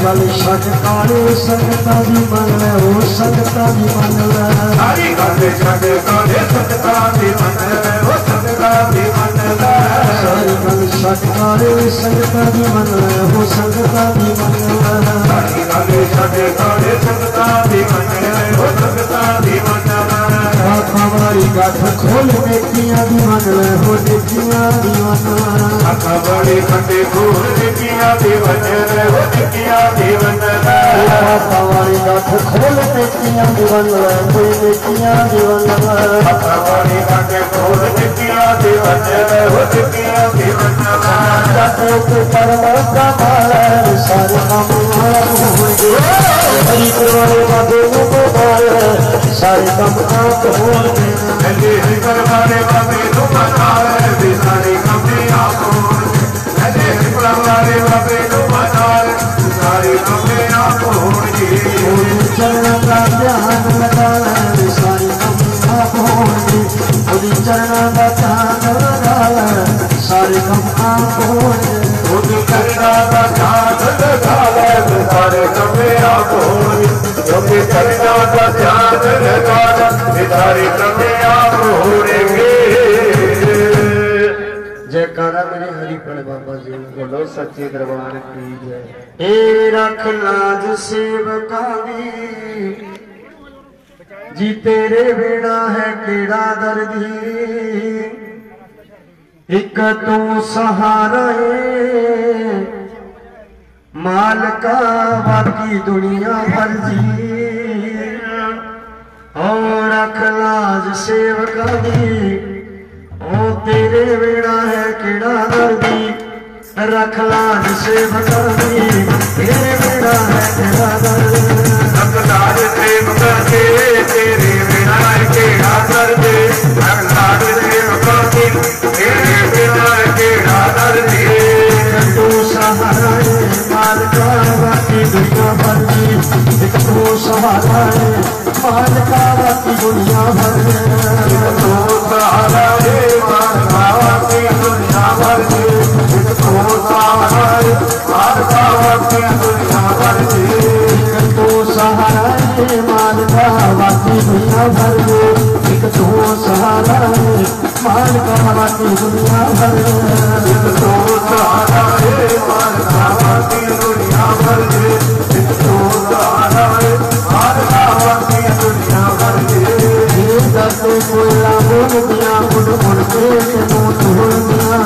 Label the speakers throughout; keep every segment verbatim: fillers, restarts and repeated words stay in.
Speaker 1: गल छक काले संगतां दी मन ले ओ संगतां दी मन ले
Speaker 2: सारी गल छक काले संगतां दी मन ले ओ संगतां दी मन ले
Speaker 1: सारी गल छक काले संगतां दी मन ले ओ संगतां दी मन ले
Speaker 2: सारी गल छक काले संगतां दी मन ले ओ संगतां दी मन ले
Speaker 1: आखा वाली गाठ खोल नेकियां दी मन ले हो नेकियां दी मन ले
Speaker 2: आखा वाली खंडे खोल नेकियां दी मन ले हो नेकियां दी मन ले
Speaker 1: आखा वाली गाठ खोल नेकियां दी मन ले हो नेकियां दी मन ले
Speaker 2: आखा वाली खंडे खोल नेकियां दी मन ले हो नेकियां दी मन ले
Speaker 1: जाते के परमात्मा माला सारे काम होंगे हरि करवाने वादे को माला सारे काम आप होंगे
Speaker 2: हरि करवाने वादे को माला सारे काम आप होंगे हरि करवाने वादे को माला सारे काम आप होंगे
Speaker 1: चरण का ध्यान लगाना सारे काम आप होंगे चरण का ध्यान लगाना सारे काम आप होंगे
Speaker 2: करना का ध्यान लगाना सारे काम आप होंगे क्योंकि करना का ध्यान लगाना सारे काम आप होंगे।
Speaker 1: जयकारा मेरे हरि प्रण बाबा जी
Speaker 2: बोलो सच्चे दरबार की जय।
Speaker 1: ए रख लाज सेवका दी जी तेरे बिना है केड़ा दर्दी एक तू सहारा है मालका बाकी दुनिया भर जी और रख लाज सेवका दी ओ तेरे बिना है केड़ा दर्दी रख लाज सेवका दी तेरे बिना है केड़ा दर्दी
Speaker 2: रख लाज सेवका दी तेरे बिना है केड़ा दर्दी रख लाज सेवका दी तेरे बिना है केड़ा दर्दी
Speaker 1: तू सहारा है मालका बाकी दुनिया भर जी एक तू सहारा है मालका बाकी दुनिया भर
Speaker 2: तू सहारा है मालका बाकी दुनिया भर जी एक तू सहारा है मालका बाकी दुनिया भर जी
Speaker 1: तू सहारा है मालका बाकी दुनिया भर एक तू सहारा है मालका बाकी दुनिया भर
Speaker 2: एक तू सहारा है मालका बाकी दुनिया भर एक तू सहारा है मालका बाकी दुनिया भर
Speaker 1: ये दर्द कोयला बोल दिया मुड़ मुड़ के मुँह तोड़ दिया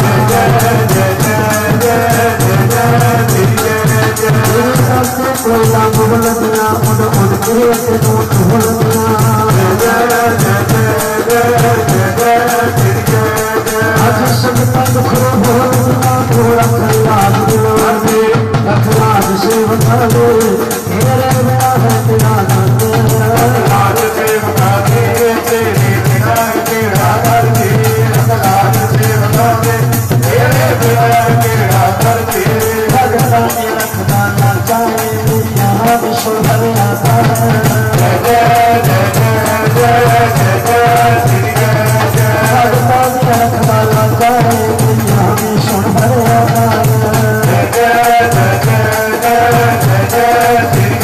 Speaker 2: जय जय जय जय जय जय जय जय
Speaker 1: सबसे कोयला बोल दिया मुड़ मुड़ के मुँह तोड़ दिया
Speaker 2: जय जय जय जय जय जय
Speaker 1: आज सबका दुख बोल दिया तो रख लाज दिलवाने रख लाज से बता दे तेरे बिना है तेरा दर्द
Speaker 2: लाज से बता दे तेरे बिना तेरा दर्द लाज से बता दे तेरे बिना तेरा दर्द
Speaker 1: भगता ने रखना ना चाहे यहाँ विश्व भर आता है
Speaker 2: जय जय जय जय जय जय जय
Speaker 1: भगता ने रखना ना चाहे यहाँ विश्व भर आता है
Speaker 2: जय जय जय जय जय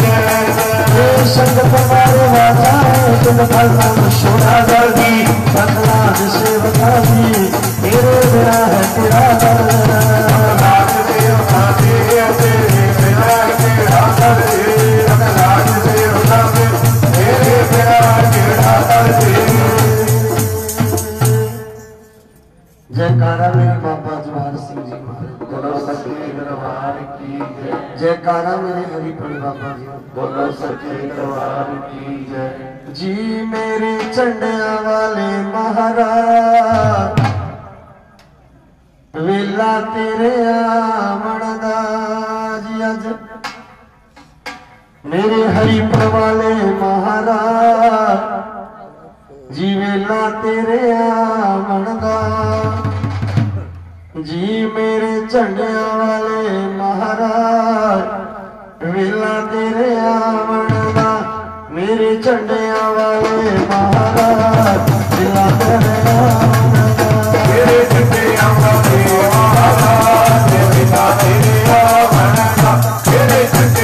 Speaker 2: जय
Speaker 1: संगत मारे वाचा है तुम भगवान सोना दर्दी भगवान से बता दी तेरे बिना है तेरा दर्द
Speaker 2: लाज से बता दे तेरे बिना तेरा दर्द लाज से बता दे तेरे बिना तेरा दर्द।
Speaker 1: जयकारा मेरे बाबा जवाहर सिंह जी महाराज
Speaker 2: बोलो सच्चे दरबार की जय।
Speaker 1: जयकारा मेरे हरि प्रण बाबा जी
Speaker 2: बोलो सच्चे दरबार की जय।
Speaker 1: जी मेरे चंडिया वाले महाराज वेला तेरे आमण दा जी अज मेरे हरि प्रण वाले महाराज जी वेला तेरे आमण दा जी मेरे चंडिया वाले महाराज वेला तेरे आमण दा मेरे चंडिया वाले महाराज वेला तेरे आमण दा
Speaker 2: मेरे चंडिया वाले महाराज वेला तेरे आमण दा मेरे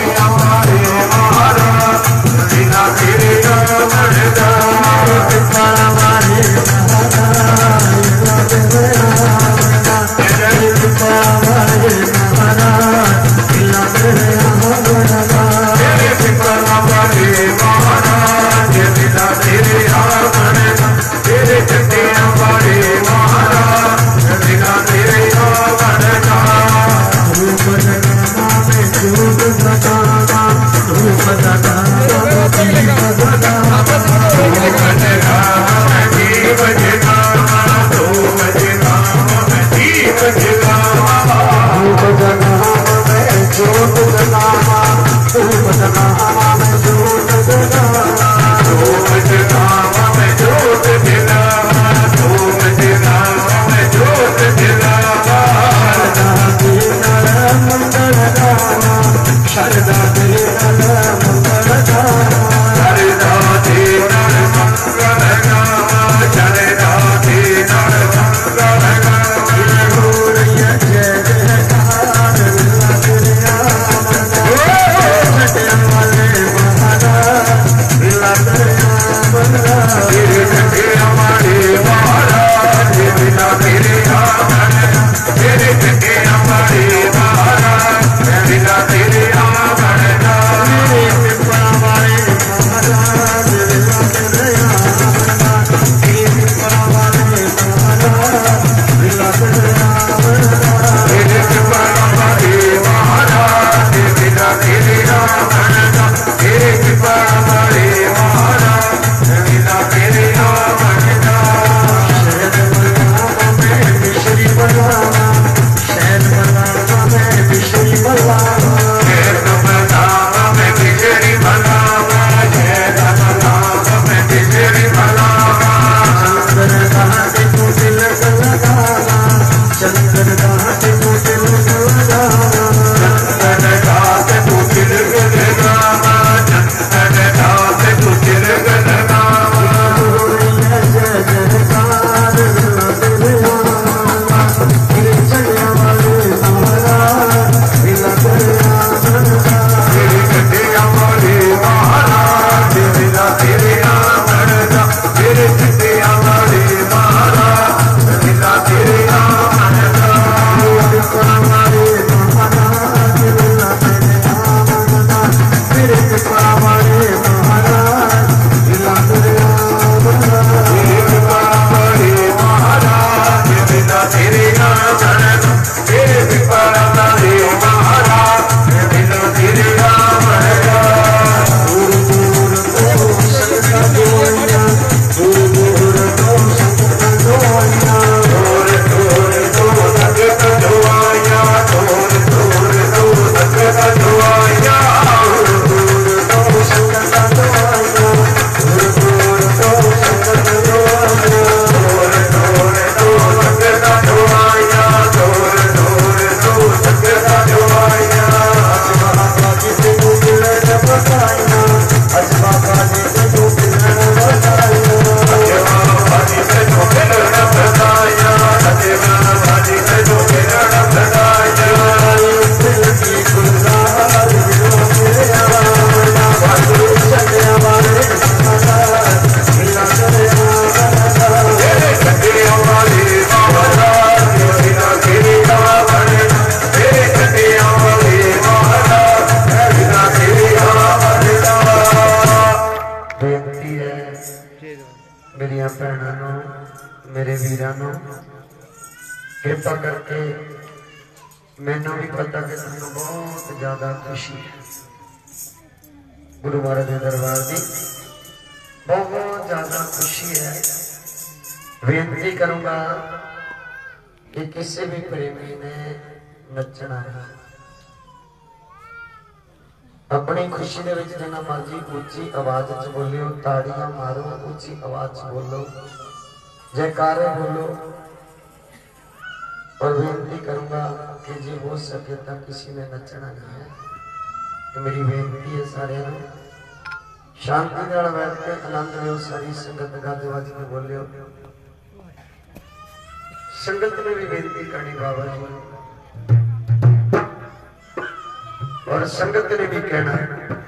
Speaker 1: मेरिया भैनों मेरे वीरों कृपा करके मैनू भी पता कि तुम बहुत ज्यादा खुशी है गुरु महाराज के दरबार की बहुत ज्यादा खुशी है। बेनती करूंगा कि किसी भी प्रेमी ने नचना है अपनी खुशी के विच जिन्ना मर्जी ऊंची आवाज च बोलियो, ताड़ियां मारो, ऊंची आवाज च बोलो, जयकारे बोलो। और बेनती करूंगा कि जी हो सके तो किसी ने नचना नहीं है। तो मेरी बेनती है सारे शांति नाल बैठ के आनंद लो। सारी संगत गाजे वाज के बोलियो। संगत ने भी बेनती करनी बाबा जी और संगत ने भी कहना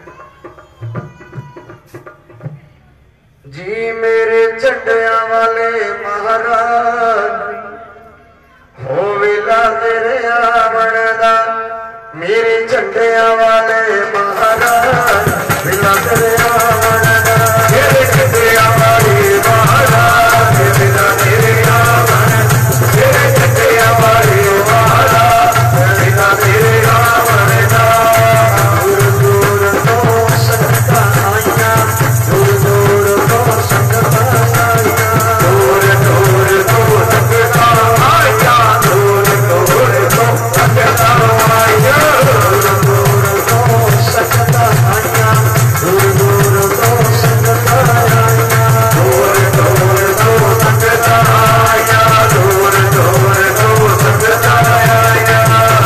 Speaker 1: जी मेरे झंडिया वाले महाराज हो विला तेरे आवण दा, मेरे झंडिया वाले महाराज विला तेरे आवण दा, मेरे झंडिया वाले महाराज विला तेरे आवण, मेरे झंडिया वाले महाराज विला तेरे आवण दा। दूर दूर तो संगतां आईयां, दूर दूर तो संगतां आईयां, दूर दूर तो संगतां आईयां, दूर दूर तो संगतां आईयां, दूर दूर तो संगतां आईयां, दूर दूर तो संगतां आईयां, दूर दूर तो संगतां आईयां, दूर दूर तो संगतां आईयां।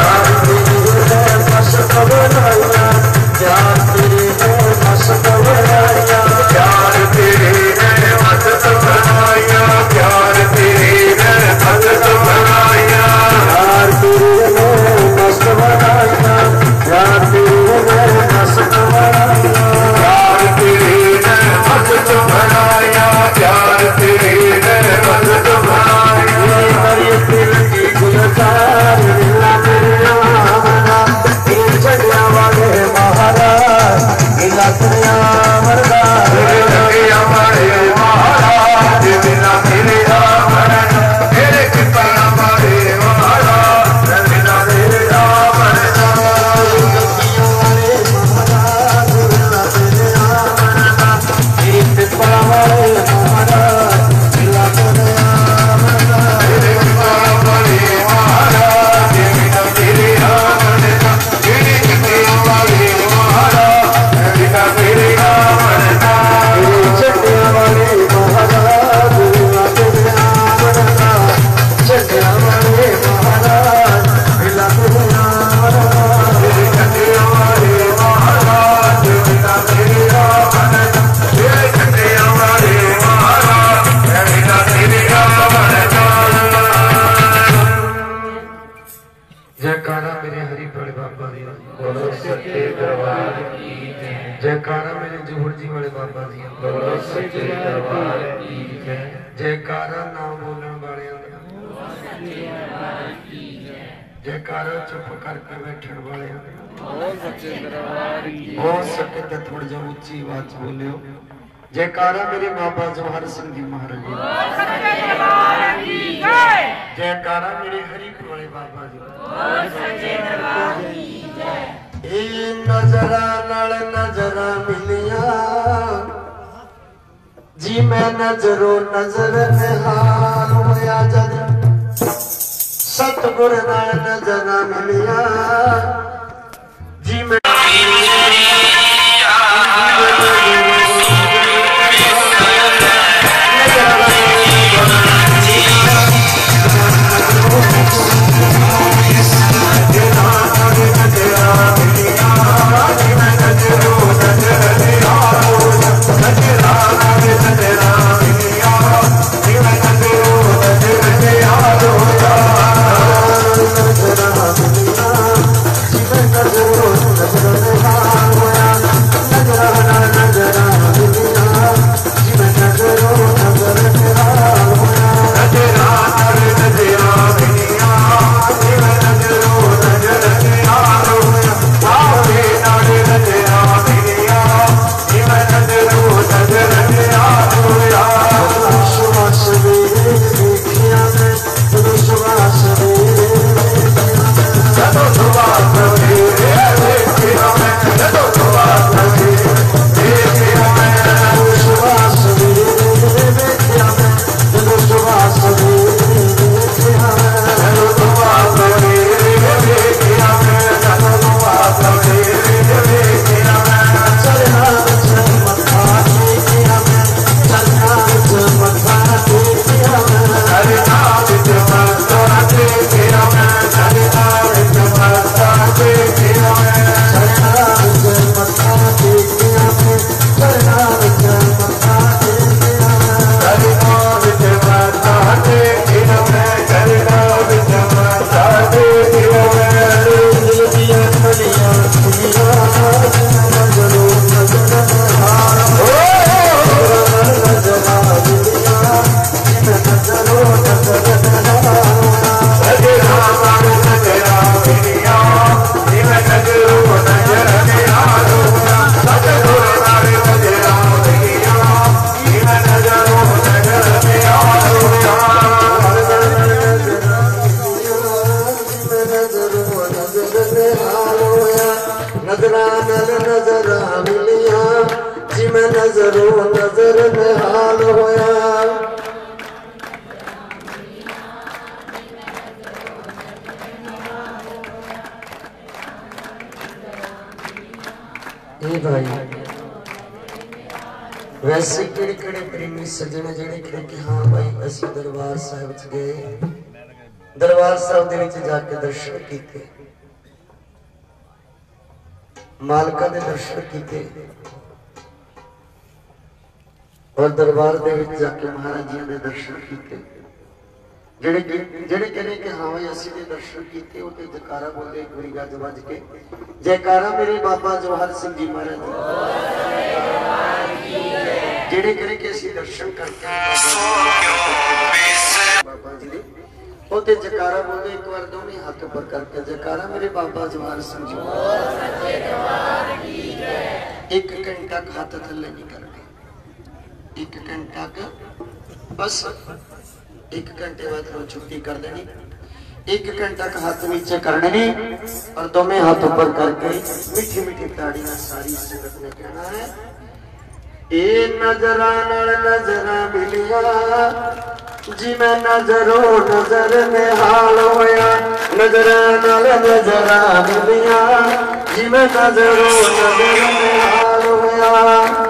Speaker 1: मस्त बनाया प्यार तेरे ने मस्त बनाया, प्यार तेरे ने मस्त बनाया, प्यार तेरे ने मस्त बनाया, प्यार तेरे ने मस्त बनाया, प्यार तेरे ने मस्त बनाया, प्यार तेरे ने मस्त बनाया, प्यार तेरे ने मस्त बनाया। हरे दिल की गुलजार मिला तेरे आमना, तेरे झंडिया वाले महाराज मिला तेरे आमना, तेरे झंडिया वाले महाराज मिला तेरे आमना, तेरे कृपया वाले महाराज मिला तेरे आमना, गद्दियों वाले महाराज मिला तेरे आमना, तेरे कृपया वाले महाराज मिला तेरे आमना, तेरे कृपया वाले महाराज मिला तेरे आमना, तेरे कृपया वाले महाराज मिला तेरे आमना, तेरे झंडिया वाले महाराज मिला तेरे आमना, झंडिया वाले महाराज मिला तेरे आमना, तेरे झंडिया वाले महाराज मिला तेरे आमना, तेरे झंडिया वाले महाराज मिला तेरे आमना। जयकारा मेरे हरि बड़े बाबा जी, बोलो सच्चे दरबार की जय। जयकारा मेरे जोहर जी वाले बाबा जी, बोलो सच्चे दरबार की जय। जयकारा नाम बोलने वाले जयकारा चुप करके बैठन वाले हो सके तो थोड़ी जा ऊंची आवाज बोलियो। जयकारा मेरे बाबा जवाहर सिंह जी महाराज जी, जयकारा मेरे हरिपुर वाले बाबा जी। ए नजरा नाल नजरा मिलिया जी, मैं नजरो नजर निहाल होया जद, सतगुर नाल नजरा मिलिया जी, मैं नजर भाई वैसे किहड़े किहड़े प्रेमी सज्जन जिहड़े कहे कि हाँ भाई असीं दरबार साहिब च गए, दरबार साहिब दे विच जाके दर्शन कीते, मालका दे दर्शन कीते और दरबार दे विच जाके महाराज जी दे दर्शन कीते। जेड़े जेड़े कहे कि हाँ भाई असीं दे दर्शन कीते उते जयकारा बोले एक बारी गज वज के जयकारा मेरे बाबा जवाहर सिंह जी महाराज जेड़े कहे कि असीं दर्शन करके बाबा जी दे उते जयकारा बोले एक बार दोवें हाथ ऊपर करके जयकारा मेरे बाबा जवाहर सिंह जी एक घंटा हाथ थले नहीं करने, एक घंटा का बस एक घंटे बाद रोज छुट्टी कर देनी, एक घंटा का हाथ नीचे करने नहीं और दोनों हाथ ऊपर करके मीठी मीठी ताड़ी में सारी संगत ने कहना है ए नजरा नाल नजरा मिलिया जिमें नजरो नजर में हाल होया, नजरा नाल नजरा मिलिया जिमें नजरो नजर में हाल होया।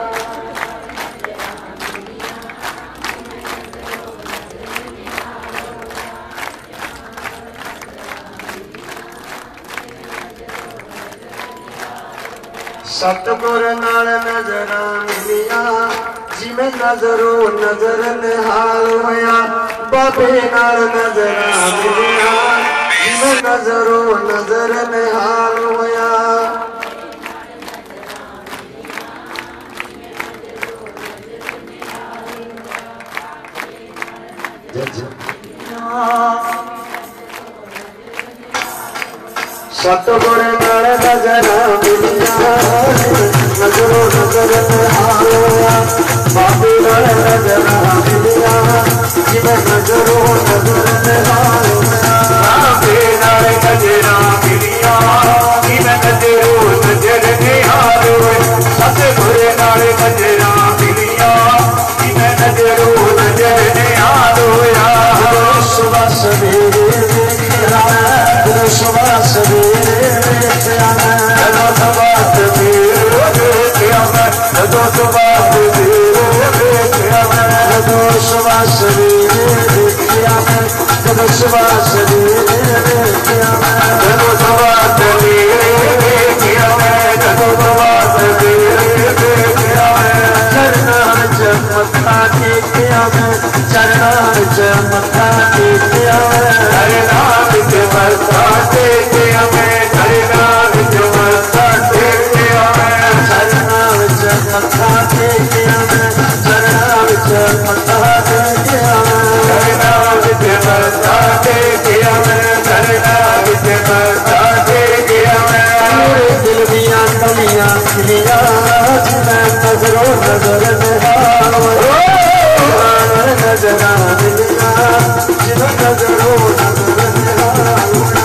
Speaker 1: सतगुर नाल नजरा मिलिया जिमें नजरो नजर निहाल होया, बाबे नाल नजरा मिलिया जिमें नजरो नजर निहाल होया। सतगुर नाल नजरा मिलिया नजरो नजर निहाल होया, बाबे नाल नजरा मिलिया जिमें नजरो नजर निहाल होया।
Speaker 2: बाबे नाल नजरा मिलिया जिमें नजरो नजर निहाल होया, सतगुर नाल नजरा मिलिया जिमें नजरो नजर निहाल होया।
Speaker 1: सुबह सवेरे देखिया सुबह सवेरे देखिया
Speaker 2: जदों सुबह सवेरे देखिया जदों सुबह सवेरे देखिया
Speaker 1: जदों सुबह सवेरे देखिया जदों सुबह सवेरे देखिया
Speaker 2: जदों सुबह सवेरे देखिया जदों सुबह सवेरे देखिया
Speaker 1: चरणां च मत्था टेकिया चरणां च मत्था टेकिया
Speaker 2: चरणां विच मत्था टेकिया चरणां विच मत्था टेकिया
Speaker 1: चरणां विच मत्था टेकिया चरणां विच मत्था टेकिया
Speaker 2: चरणां विच मत्था टेकिया चरणां विच मत्था टेकिया।
Speaker 1: मेरे दिल दियां कलियां खिलिया जिमें नजरो नजर निहाल होया, नजरा मिलिया जिमें नजरो नजर निहाल होया।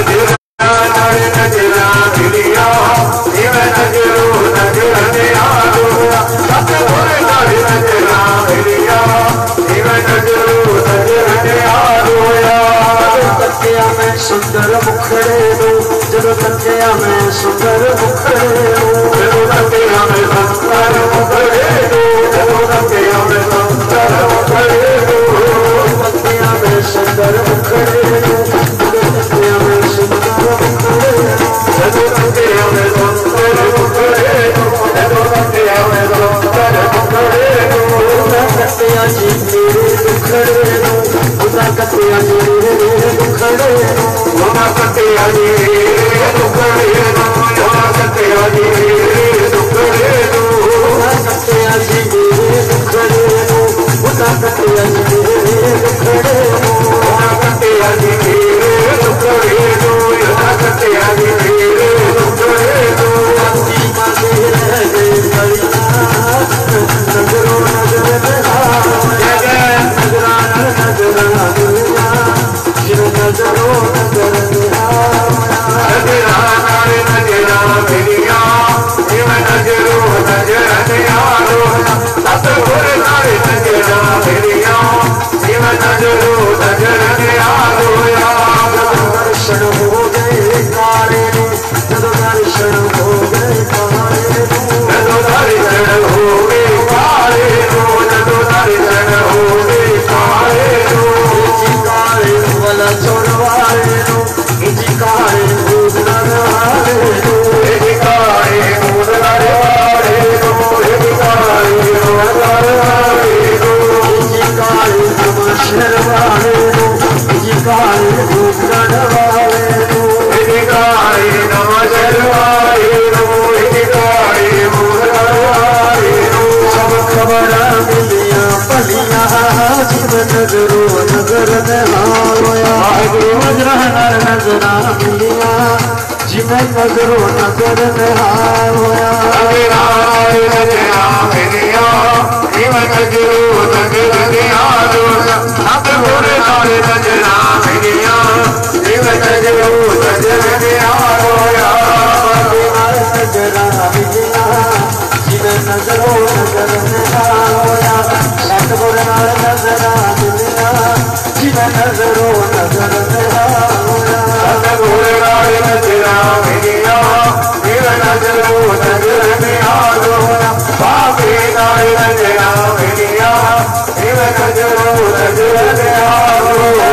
Speaker 2: नजरा मिलिया जिमें नजरो नजर निहाल होया, सतगुर नाल नजरा मिलिया जिमें नजरो नजर निहाल होया।
Speaker 1: तकिया मैं सुंदर मुखड़े दो जब तकिया मैं सुंदर मुखड़े दो
Speaker 2: जदों तकिया मैं सुंदर मुखड़े दो जदों तकिया मैं सुंदर मुखड़े दो
Speaker 1: तकिया मैं सुंदर मुखड़े दो जब तकिया मैं सुंदर मुखड़े दो
Speaker 2: जदों तकिया मैं सुंदर मुखड़े दो जदों तकिया मैं सुंदर मुखड़े दो
Speaker 1: कटिया जी मेरे दुखड़े दो उदा कटिया जी मेरे दुखड़े दो
Speaker 2: उदा कटिया जी मेरे दुखड़े दो उदा कटिया जी मेरे दुखड़े दो
Speaker 1: उदा कटिया जी मेरे दुखड़े दो उदा कटिया जी मेरे दुखड़े दो
Speaker 2: उदा कटिया जी मेरे दुखड़े दो उदा कटिया जी मेरे दुखड़े दो।
Speaker 1: अति माने रह गए कलियां नजरो नजर निहाल नजरा नजरा मिलिया जिमें नजरो नजर निहाल
Speaker 2: नजरा नाल नजरा मिलिया जिमें नजरो नजर निहाल होया, सतगुर नाल नजरा मिलिया जिमें नजरो नजर निहाल होया।
Speaker 1: दर्शन नजरो नजर निहाल होया वाहिगुरु वजरा नाल नजरा मिलिया जिमें नजरो नजर निहाल होया
Speaker 2: नजरा नजरा मिलिया जिमें नजरो नजर निहाल होया सतगुर नाल नजरा मिलिया जिमें नजरो नजर निहाल होया
Speaker 1: नजरा मिलिया जिमें नजरो नजर निहाल होया सतगुर नाल नजरा मिलिया जिमें नजरो नजर निहाल होया
Speaker 2: सतगुर नाल नजरा मिलिया जिमें नजरो नजर निहाल होया बाबे नाल नजरा मिलिया जिमें नजरो नजर निहाल होया।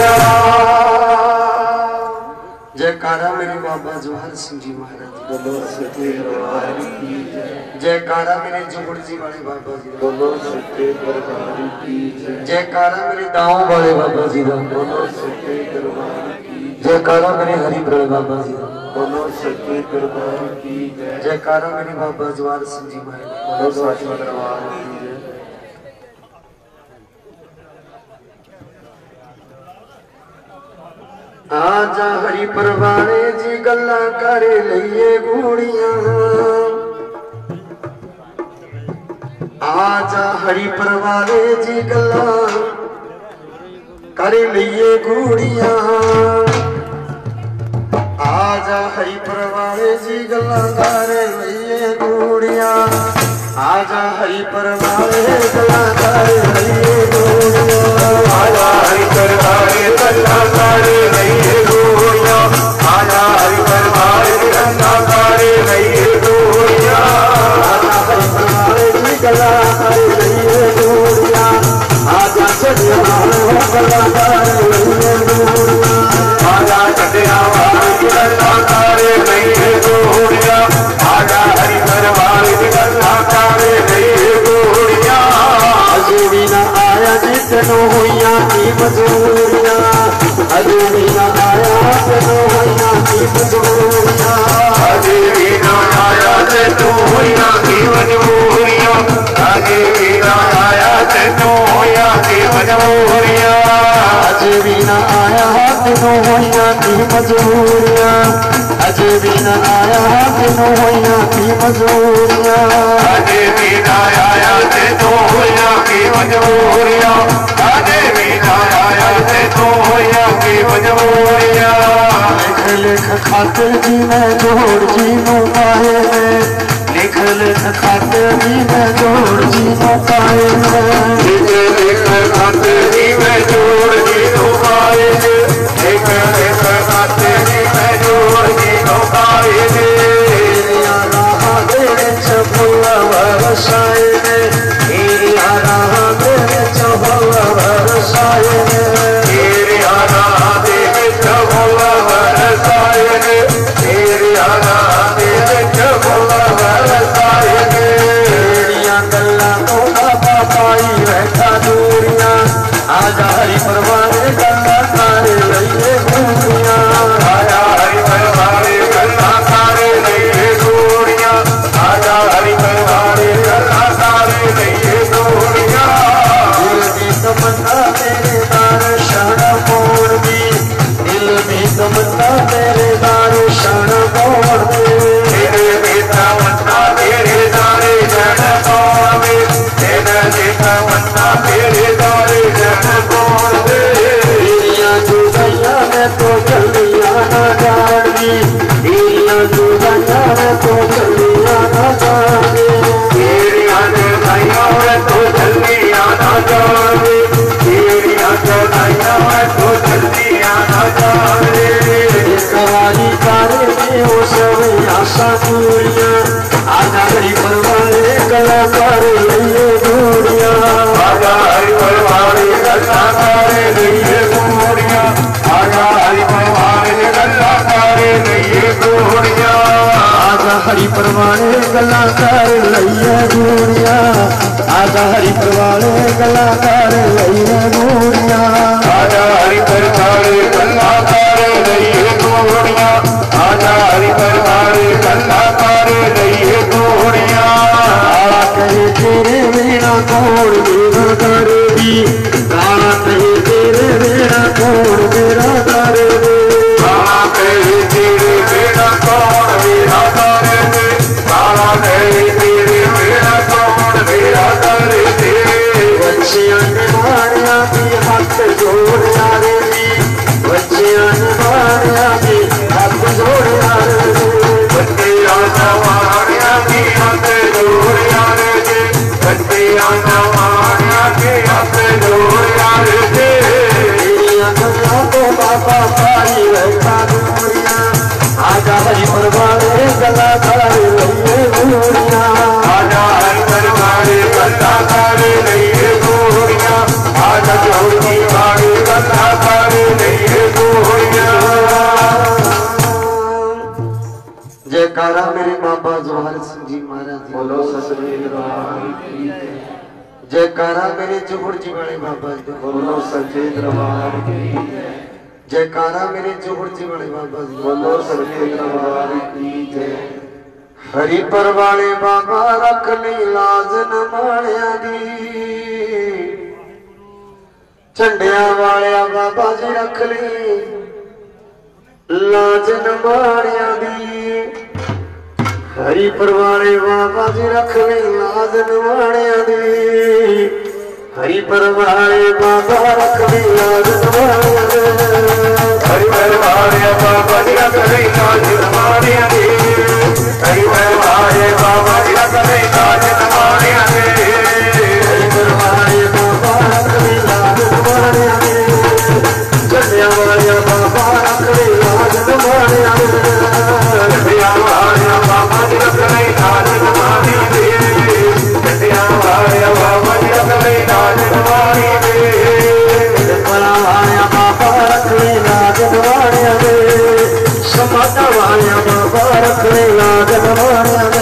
Speaker 1: जयकारा मेरे बाबा जोहर सिंह जी महाराज बोलो सच्चे दरबार की जय जयकारा मेरे जुगड़ जी वाले बाबा जी बोलो सच्चे दरबार की जय जयकारा मेरे दाऊ वाले बाबा जी का बोलो सच्चे दरबार की जयकारा मेरे हरिपुर बाबा जी का बोलो सच्चे दरबार की जय जयकारा मेरे बाबा जोहर सिंह जी महाराज बोलो सच्चे दरबार की जय। आजा हरि परवाने जी गल्ला करे लइए गूड़ियां आजा हरि परवाने जी गल्ला करे लइए गूड़ियां आजा हरि परवाने जी गल्ला करे लइए गूड़ियां आजा हरि परवाने गल्ला करे लइए गूड़ियां
Speaker 2: आजा हरि परवाने गल्ला करे लइए गूड़ियां आजा हरि परवाने गल्ला करे लइए गूड़ियां
Speaker 1: आजा हरि परवाने जी गल्ला करे लइए गूड़ियां आजा चढ़िया वाले गल्ला करे लइए गूड़ियां
Speaker 2: आजा चढ़िया वाले गल्ला करे लइए गूड़ियां आजा हरि परवाने गल्ला करे लइए गूड़ियां
Speaker 1: अजे भी ना आया जितनो होइया की मजूरियां अजे भी ना आया जितनो होइया की मजूरियां
Speaker 2: अजे भी ना आया जितनो होइया की मजूरियां अजे भी ना आया जितनो होइया की मजूरियां
Speaker 1: अजे भी ना आया जितनो होइया की मजूरियां अजे भी ना आया जितनो होइया की मजूरियां
Speaker 2: अजे भी ना आया जितनो होइया की मजूरियां अजे भी ना आया जितनो होइया की मजूरियां
Speaker 1: लिख लिख खातिर जी मैं जोड़ जी नो पाए लिख लिख खातिर जी मैं जोड़ जी नो पाए
Speaker 2: लिख लिख खातिर जी मैं जोड़ जी नो पाए लिख लिख खातिर जी मैं जोड़ जी नो पाए
Speaker 1: फुल्ला बरसाए तेरी राह मेरे चबला बरसाए
Speaker 2: तेरी राह मेरे चबला बरसाए तेरी राह मेरे चबला बरसाए
Speaker 1: तेरिया गल्ला तो बाबा पाई बैठा दूरियां आजा हरि परवाने गल्ला करे लइए गूड़ियां
Speaker 2: आजा हरि परवाने गल्ला करे लइए गूड़ियां आजा हरि परवाने गल्ला करे लइए गूड़ियां
Speaker 1: दिल की तमन्ना तेरे दर्शन मोड़ दी दिल में तमन्ना तेरे दर्शन मोड़ दे
Speaker 2: तेरे बेटा मन्ना तेरे दारे जन कौन दे तेरे बेटा मन्ना तेरे दारे जन कौन दे
Speaker 1: तेरिया जुदाइया में तो चलिया ना जानी तेरिया जुदाइया में तो चलिया ना जानी
Speaker 2: तेरी जुदाइया में तो चलिया ना जानी तेरी जुदाइया में तो चलिया ना जानी
Speaker 1: कवाली कारे में हो सब आशा दूरियां आजा हरि परवाने गला करे लइए गूड़ियां
Speaker 2: आजा हरि परवाने गल्ला करे लइए गूड़ियां आजा हरि परवाने गल्ला करे लइए गूड़ियां
Speaker 1: आजा हरि परवाने गला कर लइए गूड़ियां आजा हरि परवाने गला कर लइए गूड़ियां
Speaker 2: आजा हरि परवाने गल्ला करे लइए गूड़ियां आजा हरि परवाने गल्ला करे लइए गूड़ियां
Speaker 1: आला करे तेरे बिना कौन देव करेगी गाना कौन मेरा तारे दे
Speaker 2: काला तेरी तेरी बेड़ा कौन मेरा तारे दे काला तेरी तेरी बेड़ा कौन मेरा तारे दे
Speaker 1: बच्चियां ने मारिया भी हाथ जोड़ यारे दी बच्चियां ने मारिया भी हाथ जोड़ यारे दी
Speaker 2: बच्चियां ने मारिया भी हाथ जोड़ यारे दे बच्चियां ने मारिया भी हाथ जोड़ यारे दे
Speaker 1: बाबा पाई रहता दूरिया आजा हरि परवारे गला थारे लइए गोरिया
Speaker 2: आजा हरि परवारे गला थारे लइए गोरिया आजा चौकी वाले गला थारे लइए गोरिया
Speaker 1: जयकारा मेरे बाबा जोहर सिंह जी महाराज
Speaker 2: बोलो ससुरे दरबार की
Speaker 1: जयकारा मेरे जोहर जी वाले बाबा जी
Speaker 2: बोलो सच्चे दरबार की
Speaker 1: जयकारा मेरे जोहर जी वाले बाबा जी
Speaker 2: बोलो सच्चे दरबार की जय
Speaker 1: हरि पर वाले बाबा रख ली लाज न माड़िया दी झंडिया वाले बाबा जी रख ली लाज न माड़िया दी हरि पर वाले बाबा जी रख ली लाज न माड़िया दी हरि पर वाले बाबा रख ली लाज न माड़िया दी
Speaker 2: हरि परवारे बाबा जी रख ली लाज न माड़िया दी हरि परवारे बाबा जी रख ली लाज न माड़िया दी
Speaker 1: हरि पर वाले बाबा रख ली लाज न माड़िया दी झंडिया वाले बाबा रख ली लाज न माड़िया दी
Speaker 2: झंडिया वाले बाबा जी रख ली लाज न माड़िया दी झंडिया वाले बाबा जी रख ली लाज न माड़िया दी
Speaker 1: बड़ा वाले बाबा रख ली लाज न माड़िया दी समाता वाले बाबा रख ली लाज न माड़िया दी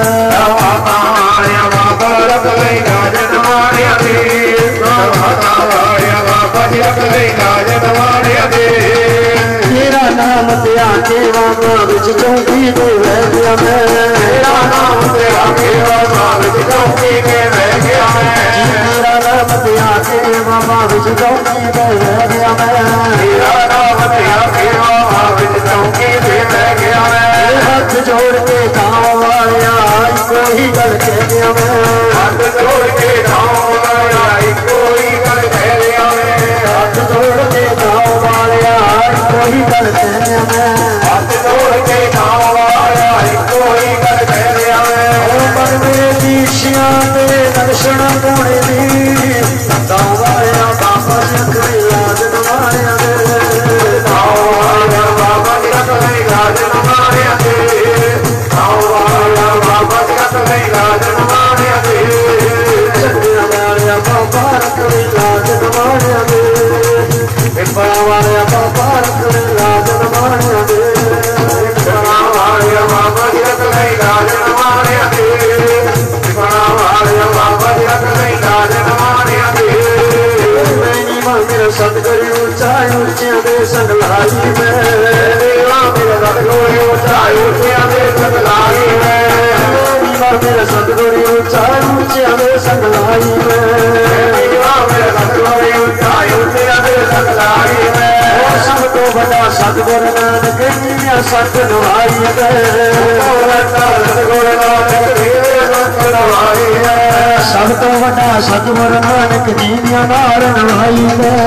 Speaker 2: बाबा वाले बाबा रख ली लाज न माड़िया दी बाबा वाले बाबा जी रख ली लाज न माड़िया दी
Speaker 1: तेरा नाम दिया के बाबा विच चौकी दे रह गया मैं
Speaker 2: तेरा नाम तेरा केवा विच चौकी दे रह गया मैं
Speaker 1: तेरा नाम दिया के बाबा विच चौकी दे रह गया मैं
Speaker 2: तेरा नाम तेरा केवा विच चौकी दे रह गया मैं
Speaker 1: हाथ जोड़ के गाँव वालिया कोई गल कह गया मैं
Speaker 2: हाथ जोड़ के गाँव वालिया कोई गल कह गया मैं
Speaker 1: हाथ जोड़ के गाँव वालिया कोई गल कह गया मैं
Speaker 2: हाथ जोड़ के गाँव वालिया कोई गल कह गया मैं
Speaker 1: पर मेरे दीशिया तेरे दर्शन पाने दी गाँव वालिया बाबा जी रख ली लाज न माड़िया दे
Speaker 2: गाँव वालिया बाबा जी रख ली लाज न माड़िया दे गाँव वालिया बाबा जी रख ली लाज न माड़िया दे
Speaker 1: झंडिया वालिया बाबा रख ली लाज न माड़िया दे पिंपला वालिया बाबा रख ली लाज न माड़िया दे
Speaker 2: पिंपला वालिया बाबा जी रख ली लाज न माड़िया दे पिंपला वालिया बाबा जी रख ली लाज न माड़िया दे
Speaker 1: मेरा सतगुरु ऊंचाई ऊंचिया दे संग लाई मैं
Speaker 2: देवा मेरा सतगुरु ऊंचाई ऊंचिया दे संग लाई मैं
Speaker 1: मेरा सतगुरु ऊंचाई ऊंचिया दे संग लाई मैं
Speaker 2: देवा मेरा सतगुरु ऊंचाई ऊंचिया दे संग लाई मैं
Speaker 1: सब तो बड़ा सतगुरु नानक नीविया सत नवाई गए
Speaker 2: सतगुरु नानक नीविया सत नवाई
Speaker 1: सब तो बड़ा सतगुरु नानक नीविया नाल नवाई गए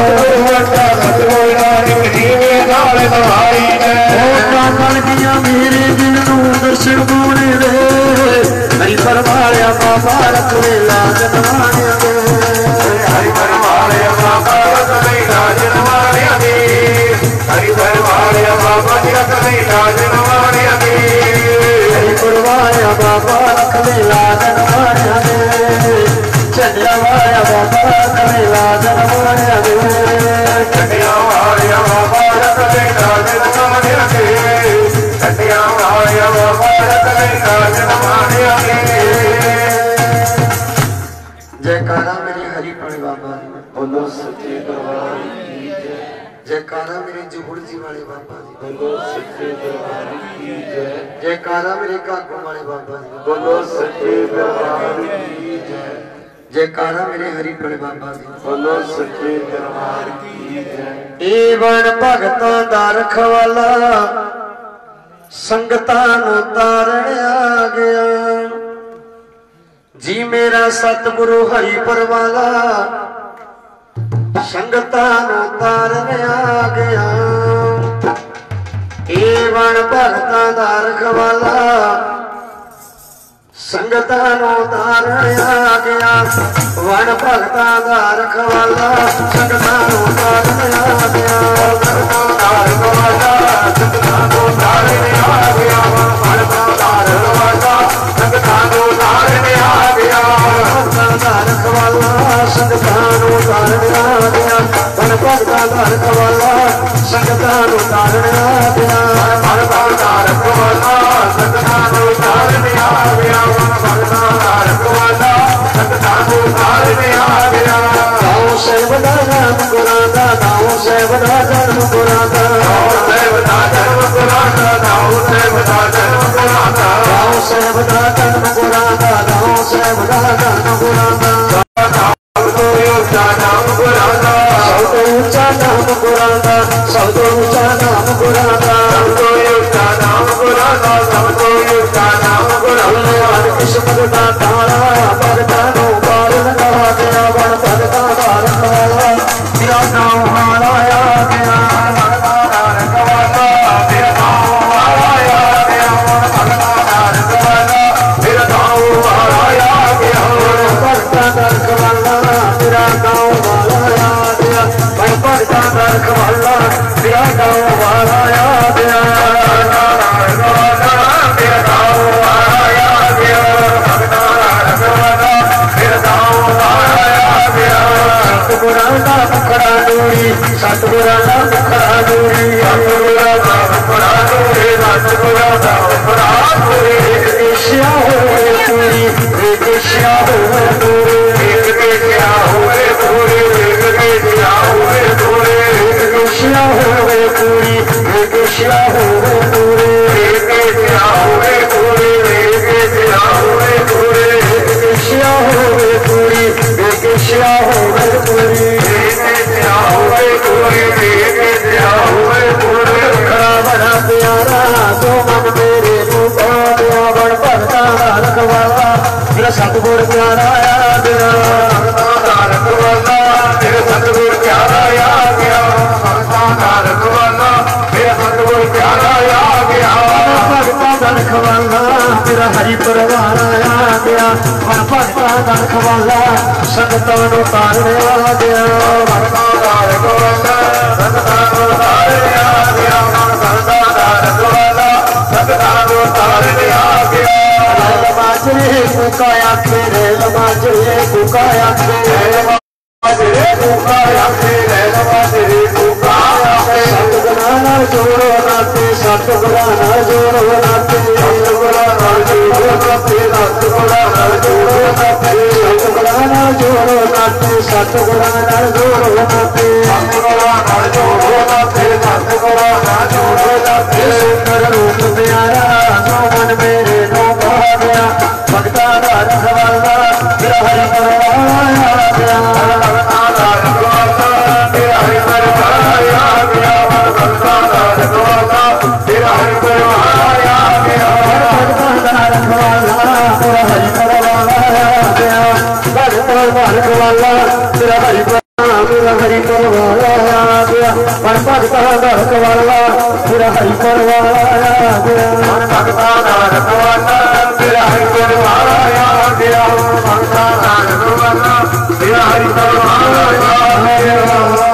Speaker 2: सतगुरु नानक नीविया नाल नवाई
Speaker 1: गए दिया मेरे दिल नू दर्शन पाने दे हरि परवालिया बाबा रख ले लाज नवाणिया दे
Speaker 2: हरि परवालिया बाबा रख ले लाज नवाणिया दे हरि परवालिया बाबा जी रख ले लाज नवाणिया दे
Speaker 1: हरि परवालिया बाबा रख ले लाज नवाणिया दे झंडिया वालिया बाबा रख ले लाज नवाणिया दे
Speaker 2: झंडिया वालिया बाबा रख ले लाज नवाणिया दे झंडिया वालिया बाबा रख ले लाज नवाणिया दे
Speaker 1: जयकारा मेरे हरि पड़े बाबा
Speaker 2: बोलो सच्चे दरबार की जय
Speaker 1: जयकारा मेरे जुगुड़ जी वाले बाबा जी
Speaker 2: बोलो सच्चे दरबार की जय
Speaker 1: जयकारा मेरे कागों वाले बाबा जी
Speaker 2: बोलो सच्चे दरबार की जय
Speaker 1: जयकारा मेरे हरि पड़े बाबा जी
Speaker 2: बोलो सच्चे दरबार की
Speaker 1: ਇਹ ਬਣ ਭਗਤਾਂ ਦਾ ਰਖਵਾਲਾ ਸੰਗਤਾਂ ਨੂੰ ਤਾਰਨ ਆ ਗਿਆ ਜੀ ਮੇਰਾ ਸਤਿਗੁਰੂ ਹਰੀ ਪਰਵਾਲਾ ਸੰਗਤਾਂ ਨੂੰ ਤਾਰਨ ਆ ਗਿਆ ਇਹ ਬਣ ਭਗਤਾਂ ਦਾ ਰਖਵਾਲਾ ਸੰਗਤਾਂ ਨੂੰ ਤਾਰਨ ਆ ਗਿਆ ਵਣ ਭਗਤਾਂ ਦਾ ਰਖਵਾਲਾ ਸੰਗਤਾਂ ਨੂੰ ਤਾਰਨ ਆ ਗਿਆ ਭਗਤਾਂ ਦਾ ਰਖਵਾਲਾ ਸੰਗਤਾਂ ਨੂੰ ਤਾਰਨ ਆ ਗਿਆ ਵਣ ਭਗਤਾਂ ਦਾ ਰਖਵਾਲਾ ਸੰਗਤਾਂ ਨੂੰ ਤਾਰਨ ਆ ਗਿਆ ਭਗਤਾਂ ਦਾ ਰਖਵਾਲਾ ਸੰਗਤਾਂ ਨੂੰ ਤਾਰਨ ਆ ਗਿਆ ਵਣ ਭਗਤਾਂ ਦਾ ਰਖਵਾਲਾ ਸੰਗਤਾਂ ਨੂੰ ਤਾਰਨ ਆ ਗਿਆ ਵਣ ਭਗਤਾਂ ਦਾ ਰਖਵਾਲਾ ਸੰਗਤਾਂ ਨੂੰ ਤਾਰਨ ਆ ਗਿਆ ਨਾਉ ਸੇਵਦਾ ਨਾਮ ਗੁਰਾਂ ਦਾ ਨਾਉ ਸੇਵਦਾ ਜਨਮ ਗੁਰਾਂ ਦਾ ਨਾਉ ਸੇਵਦਾ ਜਨਮ ਗੁਰਾਂ ਦਾ ਨਾਉ ਸੇਵਦਾ ਜਨਮ ਗੁਰਾਂ ਦਾ ਨਾਉ ਸੇਵਦਾ ਜਨਮ ਗੁਰਾਂ ਦਾ ਨਾਉ ਸੇਵਦਾ ਜਨਮ ਗੁਰਾਂ ਦਾ ਸਭ ਤੋਂ ਉੱਚਾ ਨਾਮ ਗੁਰਾਂ ਦਾ ਸਭ ਤੋਂ ਉੱਚਾ ਨਾਮ ਗੁਰਾਂ ਦਾ ਸਭ ਤੋਂ ਉੱਚਾ ਨਾਮ ਗੁਰਾਂ ਦਾ ਸਭ ਤੋਂ ਉੱਚਾ ਨਾਮ ਗੁਰਾਂ ਦਾ ਸਭ ਤੋਂ ਉੱਚਾ ਨਾਮ ਗੁਰਾਂ ਦਾ ਕਿਸਮਤ ਦਾ ਤਾਰਾ ਭਗਤਾਂ ਨੂੰ ਪਾਰ ਲਗਾ ਗਿਆ ਵਣ ਭਗਤਾਂ ਦਾ ਰਖਵਾਲਾ ਤੇਰਾ ਨਾਮ ਹਾਰਾ ਆ ਗਿਆ ਭਗਤਾਂ ਦਾ ਰਖਵਾਲਾ ਤੇਰਾ ਨਾਮ ਹਾਰਾ ਆ ਗਿਆ ਵਣ ਭਗਤਾਂ ਦਾ ਰਖਵਾਲਾ ਤੇਰਾ ਨਾਮ ਹਾਰਾ ਆ ਗਿਆ ਭਗਤਾਂ ਦਾ ਰਖਵਾਲਾ ਤੇਰਾ ਨਾਮ ਹਾਰਾ ਆ ਗਿਆ ਵਣ ਭਗਤਾਂ ਦਾ ਰਖਵਾਲਾ ਤੇਰਾ ਨਾਮ ਹਾਰਾ ਆ ਗਿਆ ਸਤਿਗੁਰਾਂ ਦਾ ਮੁਖੜਾ ਨੂਰੀ ਸਤਿਗੁਰਾਂ ਦਾ ਮੁਖੜਾ ਨੂਰੀ ਸਤਿਗੁਰਾਂ ਦਾ ਮੁਖੜਾ ਨੂਰੀ ਸਤਿਗੁਰਾਂ ਦਾ ਮੁਖੜਾ ਨੂਰੀ ਦੇਖਿਆ ਹੋਵੇ ਪੂਰੀ ਦੇਖਿਆ ਹੋਵੇ ਪੂਰੀ ਦੇਖਿਆ ਹੋਵੇ ਪੂਰੀ ਦੇਖਿਆ ਹੋਵੇ ਪੂਰੀ ਦੇਖਿਆ ਹੋਵੇ ਪੂਰੀ ਦੇਖਿਆ ਹੋਵੇ ਪੂਰੀ ਦੇਖਿਆ ਹੋਵੇ ਪੂਰੀ ਦੇਖਿਆ ਹੋਵੇ ਪੂਰੀ ਦੇਖਿਆ ਹੋਵੇ ਪੂਰੀ ਦੇਖਿਆ ਹੋਵੇ ਪੂਰੀ ਦੇਖਿਆ ਹੋਵੇ ਪੂਰੀ ਦੇਖਿਆ ਹੋਵੇ ਪੂਰੀ ਖਰਾ ਬੜਾ ਪਿਆਰਾ ਤੂੰ ਮਨ ਮੇਰੇ ਨੂੰ ਪਾਇਆ ਵਣ ਭਗਤਾਂ ਦਾ ਰਖਵਾਲਾ ਮੇਰਾ ਸਤਿਗੁਰ ਪਿਆਰਾ ਆ ਗਿਆ ਭਗਤਾਂ ਦਾ ਰਖਵਾਲਾ ਤੇਰਾ ਸਤਿਗੁਰ ਪਿਆਰਾ ਆ ਗਿਆ ਭਗਤਾਂ ਦਾ ਰਖਵਾਲਾ ਤੇਰਾ ਸਤਿਗੁਰ ਪਿਆਰਾ ਆ ਗਿਆ ਭਗਤਾਂ ਦਾ ਰਖਵਾਲਾ ਤੇਰਾ ਹਰੀ ਪਰਵਾਰ ਆ ਗਿਆ ਵਣ ਭਗਤਾਂ ਦਾ ਰਖਵਾਲਾ ਸੰਗਤਾਂ ਨੂੰ ਤਾਰਨ ਆ ਗਿਆ ਭਗਤਾਂ ਦਾ ਰਖਵਾਲਾ ਸੰਗਤਾਂ ਨੂੰ ਤਾਰਨ ਆ ਗਿਆ ਭਗਤਾਂ ਦਾ ਰਖਵਾਲਾ ਸੰਗਤਾਂ ਨੂੰ ਤਾਰਨ ਆ ਗਿਆ ਮਾਜਰੇ ਕੁਕਾਇਆ ਤੇਰੇ ਮਾਜਰੇ ਕੁਕਾਇਆ ਤੇਰੇ ਮਾਜਰੇ ਕੁਕਾਇਆ ਤੇਰੇ ਮਾਜਰੇ ਕੁਕਾਇਆ ਸਤਿਗੁਰਾਂ ਨਾਲ ਜੋੜੋ ਨਾਤੇ ਸਤਿਗੁਰਾਂ ਨਾਲ ਜੋੜੋ ਨਾਤੇ ਸਤਿਗੁਰਾਂ ਨਾਲ ਜੋੜੋ ਨਾਤੇ ਸਤਿਗੁਰਾਂ ਨਾਲ ਜੋੜੋ ਨਾਤੇ ਸਤਿਗੁਰਾਂ ਨਾਲ ਜੋੜੋ ਨਾਤੇ ਸਤਿਗੁਰਾਂ ਨਾਲ ਜੋੜੋ ਨਾਤੇ ਸਤਿਗੁਰਾਂ ਨਾਲ ਜੋੜੋ ਨਾਤੇ ਸਤਿਗੁਰਾਂ ਨਾਲ ਜੋੜੋ ਨਾਤੇ ਸੁੰਦਰ ਰੂਪ ਪਿਆਰਾ ਸੋ ਮਨ ਮੇਰੇ ਨੂੰ ਭਾਵਿਆ ਭਗਤਾਂ ਦਾ ਰਖਵਾਲਾ ਤੇਰਾ ਹਰੀ ਪਰਵਾਲਾ ਆ ਗਿਆ ਭਗਤਾਂ ਦਾ ਰਖਵਾਲਾ ਤੇਰਾ ਹਰੀ ਪਰਵਾਲਾ ਆ ਗਿਆ ਭਗਤਾਂ ਦਾ ਰਖਵਾਲਾ ਤੇਰਾ ਹਰੀ ਪਰਵਾਲਾ ਆ ਗਿਆ ਭਗਤਾਂ ਦਾ ਰਖਵਾਲਾ ਤੇਰਾ ਹਰੀ ਪਰਵਾਲਾ ਆ ਗਿਆ ਭਗਤਾਂ ਦਾ ਰਖਵਾਲਾ ਤੇਰਾ ਹਰੀ ਮੇਰਾ ਹਰੀ ਪਰਵਾਲਾ ਆ ਗਿਆ ਵਣ ਭਗਤਾਂ ਦਾ ਰਖਵਾਲਾ ਤੇਰਾ ਹਰੀ ਪਰਵਾਲਾ ਆ ਗਿਆ ਵਣ ਭਗਤਾਂ ਦਾ ਰਖਵਾਲਾ ਤੇਰਾ ਹਰੀ ਪਰਵਾਲਾ ਆ ਗਿਆ ਭਗਤਾਂ ਦਾ ਰਖਵਾਲਾ ਤੇਰਾ ਹਰੀ ਪਰਵਾਲਾ ਆ ਗਿਆ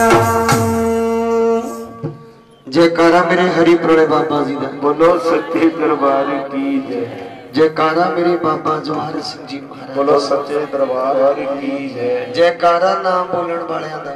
Speaker 1: ਜੈਕਾਰਾ ਮੇਰੇ ਹਰੀ ਪਰੋਲੇ ਬਾਬਾ ਜੀ ਦਾ
Speaker 2: ਬੋਲੋ ਸੱਚੇ ਦਰਬਾਰ ਕੀ ਜੈ
Speaker 1: ਜੈਕਾਰਾ ਮੇਰੇ ਬਾਬਾ ਜਵਾਹਰ ਸਿੰਘ ਜੀ ਮਹਾਰਾਜ
Speaker 2: ਬੋਲੋ ਸੱਚੇ ਦਰਬਾਰ ਕੀ ਜੈ
Speaker 1: ਜੈਕਾਰਾ ਨਾਮ ਬੋਲਣ ਵਾਲਿਆਂ ਦਾ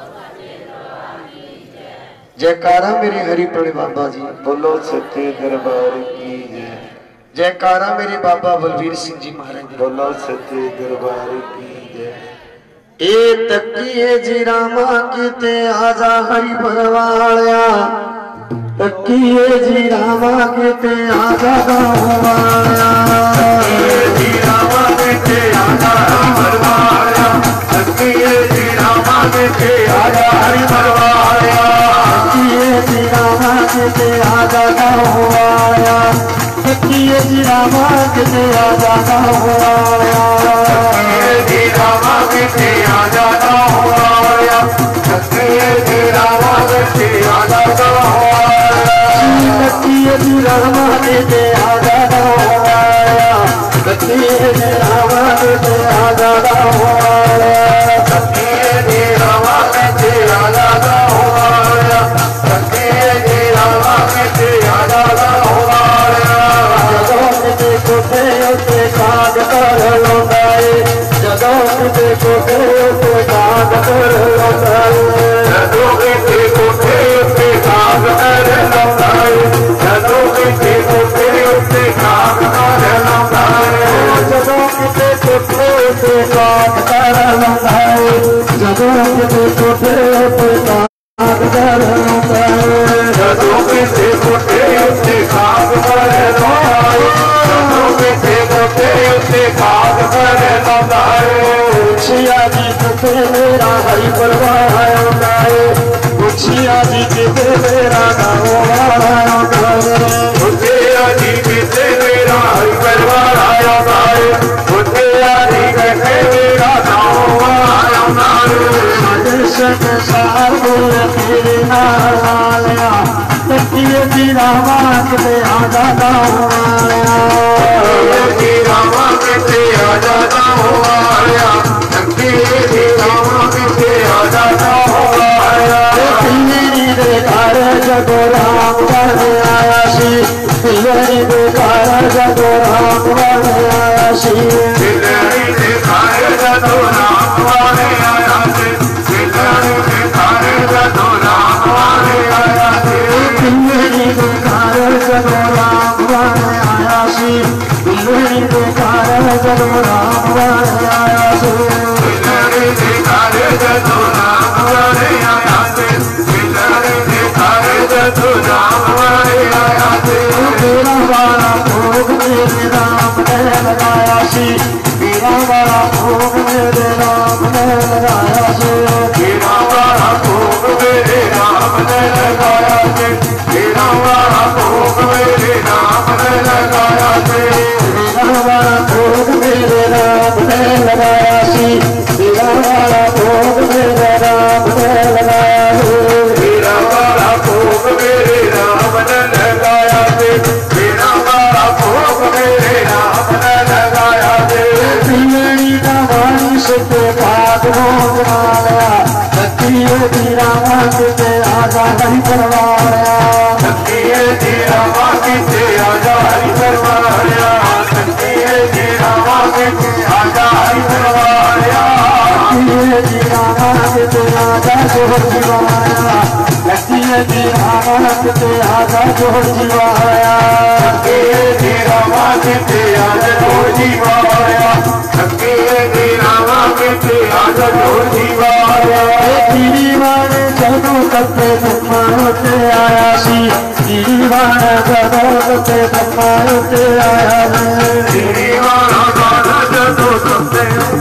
Speaker 1: ਜੈਕਾਰਾ ਮੇਰੇ ਹਰੀ ਪਰੋਲੇ ਬਾਬਾ ਜੀ
Speaker 2: ਬੋਲੋ ਸੱਚੇ ਦਰਬਾਰ ਕੀ ਜੈ
Speaker 1: ਜੈਕਾਰਾ ਮੇਰੇ ਬਾਬਾ ਬਲਵੀਰ ਸਿੰਘ ਜੀ ਮਹਾਰਾਜ
Speaker 2: ਬੋਲੋ ਸੱਚੇ ਦਰਬਾਰ ਕੀ ਜੈ
Speaker 1: ਇਹ ਤੱਕੀਏ ਜੀ ਰਾਮਾ ਕਿਤੇ ਆਜਾ ਹਰੀ ਪਰਵਾਲਿਆ ਤੱਕੀਏ ਜੀ ਰਾਮਾ ਕਿਤੇ ਆਜਾ ਗਾਉਂ ਵਾਲਿਆ ਤੱਕੀਏ ਜੀ ਰਾਮਾ ਕਿਤੇ ਆਜਾ ਹਰੀ ਪਰਵਾਲਿਆ
Speaker 2: सखिए जी रामा के आजा हरि परवाया
Speaker 1: सखिए जी रामा के आजा ना हुआया सखिए जी रामा के आजा ना हुआया
Speaker 2: सखिए जी रामा के आजा ना हुआया सखिए जी रामा के आजा ना हुआया
Speaker 1: सखिए जी रामा के आजा ना हुआया सखिए जी रामा के आजा ना हुआया
Speaker 2: सखिए जी रामा के आजा ना हुआया सखिए जी रामा के आजा ना हुआया
Speaker 1: जदों किते कोठे उत्ते काग कर लौटाए जदों किते कोठे उत्ते काग कर लौटाए
Speaker 2: जदों किते कोठे उत्ते काग कर लौटाए जदों किते कोठे उत्ते काग कर लौटाए
Speaker 1: जदों किते कोठे उत्ते काग कर लौटाए जदों किते कोठे उत्ते काग कर लौटाए
Speaker 2: जदों किते कोठे उत्ते काग कर लौटाए जदों किते कोठे उत्ते काग कर लौटाए
Speaker 1: मुछिया जी किते मेरा हरि परवाह उठाए मुछिया जी किते मेरा नाम उठाए
Speaker 2: मुझे आदि किते मेरा हरि परवाह आया नाए मुझे आदि किते मेरा नाम आया नाए
Speaker 1: संसार बोल तेरे नालिया सखिए जी रामा के आजा ना हुआया
Speaker 2: जी रामा किते आजा ना हुआया सखिए जी रामा किते आजा ना हुआया
Speaker 1: पिल्लरी दे घर जगो राम वन आया सी पिल्लरी दे घर जगो राम वन आया सी
Speaker 2: दिलरी दे खाए जदो राम वाले आया से दिलरी दे खाए जदो राम वाले आया से
Speaker 1: पिल्लरी दे घर जगो राम वन आया सी पिल्लरी दे घर जगो राम वन आया सी
Speaker 2: दिलरी दे खाए जदो राम वाले आया से दिलरी दे खाए जदो राम वाले आया से
Speaker 1: तेरा वाला भोग मेरे राम ने लगाया सी तेरा वाला भोग मेरे राम ने लगाया सी
Speaker 2: तेरा वाला भोग मेरे राम ने लगाया से तेरा वाला भोग मेरे राम ने लगाया से
Speaker 1: तेरा वाला भोग मेरे राम ने लगाया सी तेरा वाला भोग मेरे राम ने लगाया सी
Speaker 2: तेरा वाला भोग मेरे राम ने लगाया से तेरा वाला भोग मेरे राम ने लगाया से
Speaker 1: पिल्लरी का वाणी सुते पाग भोग माया सखिए जी रामा के आजा नहीं करवाया
Speaker 2: सखिए जी रामा किते आजा हरि परवाया सखिए जी रामा किते आजा हरि परवाया
Speaker 1: सखिए जी रामा के आजा जोर जीवाया सखिए जी रामा के आजा जोर जीवाया
Speaker 2: सखिए जी रामा किते आजा जोर जीवाया सखिए जी रामा किते आजा जोर जीवाया
Speaker 1: गिरीवाण जदों कते ब्रह्माते आया सी गिरीवाण जदों कते ब्रह्माते आया
Speaker 2: तेरी वाला गाना जदों सत्ते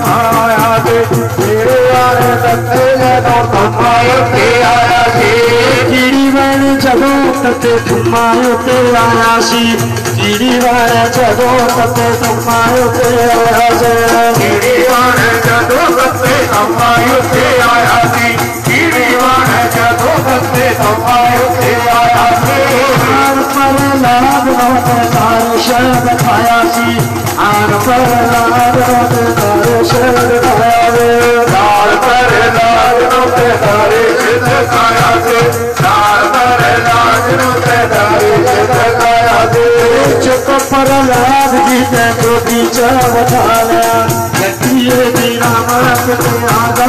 Speaker 2: आया से तेरे वाले सत्ते जदों कमाए आया से
Speaker 1: गिरीवाण जदों कते ब्रह्माते आया सी गिरीवाण जदों कते ब्रह्माते आया सी
Speaker 2: तेरी वाले जदों सत्ते कमाए आया सी तेरी वाले जदों सत्ते कमाए आया से
Speaker 1: आर पर लाभ रोत तारो शब्द खाया सी आर पर लाभ रोत तारो शब्द खाया रे
Speaker 2: लाल पर लाल रोते तारे चित खाया से लाल पर लाल रोते तारे चित खाया से
Speaker 1: चुप पर लाभ जी ते गोदी चबता लिया लखिए जी रामा के आगा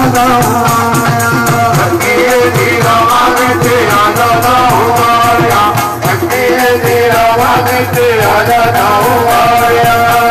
Speaker 1: गाया
Speaker 2: सखिए जी रामा के आजा ना हुआया सखिए जी रामा के आजा ना हुआया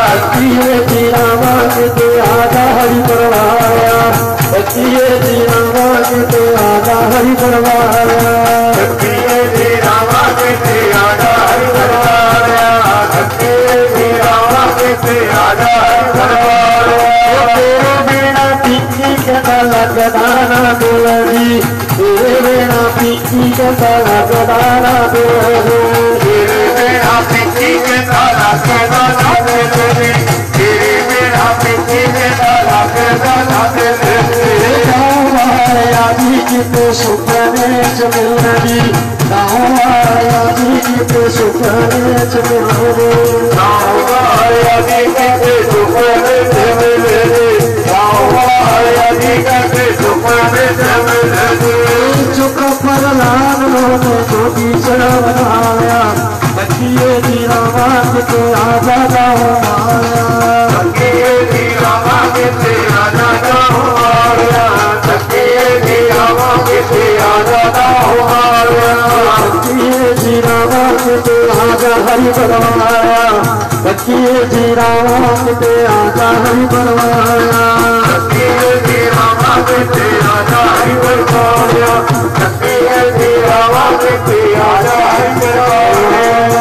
Speaker 1: लखिए जी रामा के आगा हरि परवाया लखिए जी रामा के आगा हरि परवाया
Speaker 2: सखिए जी रामा के आजा हरि परवाया सखिए जी रामा के आजा हरि परवाया
Speaker 1: तेरे बिना किसी के न लगदा ना दिल जी तेरे बिना पीती कहता लगदा ना दिल जी
Speaker 2: तेरे बिना पीती कहता लगदा ना दिल जी तेरे बिना पीती कहता लगदा ना दिल जी
Speaker 1: गाँव आया जी किते सुपने च मिलदी गाँव आया जी किते सुपने च मिलदी
Speaker 2: गाँव आया जी किते सुपने च मिलदी गाँव आया जी किते सुपने च मिलदी
Speaker 1: चुक पर लाल लोने जोगी चढ़ाया बच्चिए दी रामा किते आजा गाँव आया
Speaker 2: बच्चिए दी रामा किते आजा गाँव आया बच्चिए दी रामा किते आजा गाँव आया
Speaker 1: बच्चिए दी रामा किते आजा हरि बनवाया बच्चिए दी रामा किते आजा हरि बनवाया
Speaker 2: बच्चिए दी रामा किते आजा हरि बनवाया बच्चिए दी रामा किते आजा हरि बनवाया।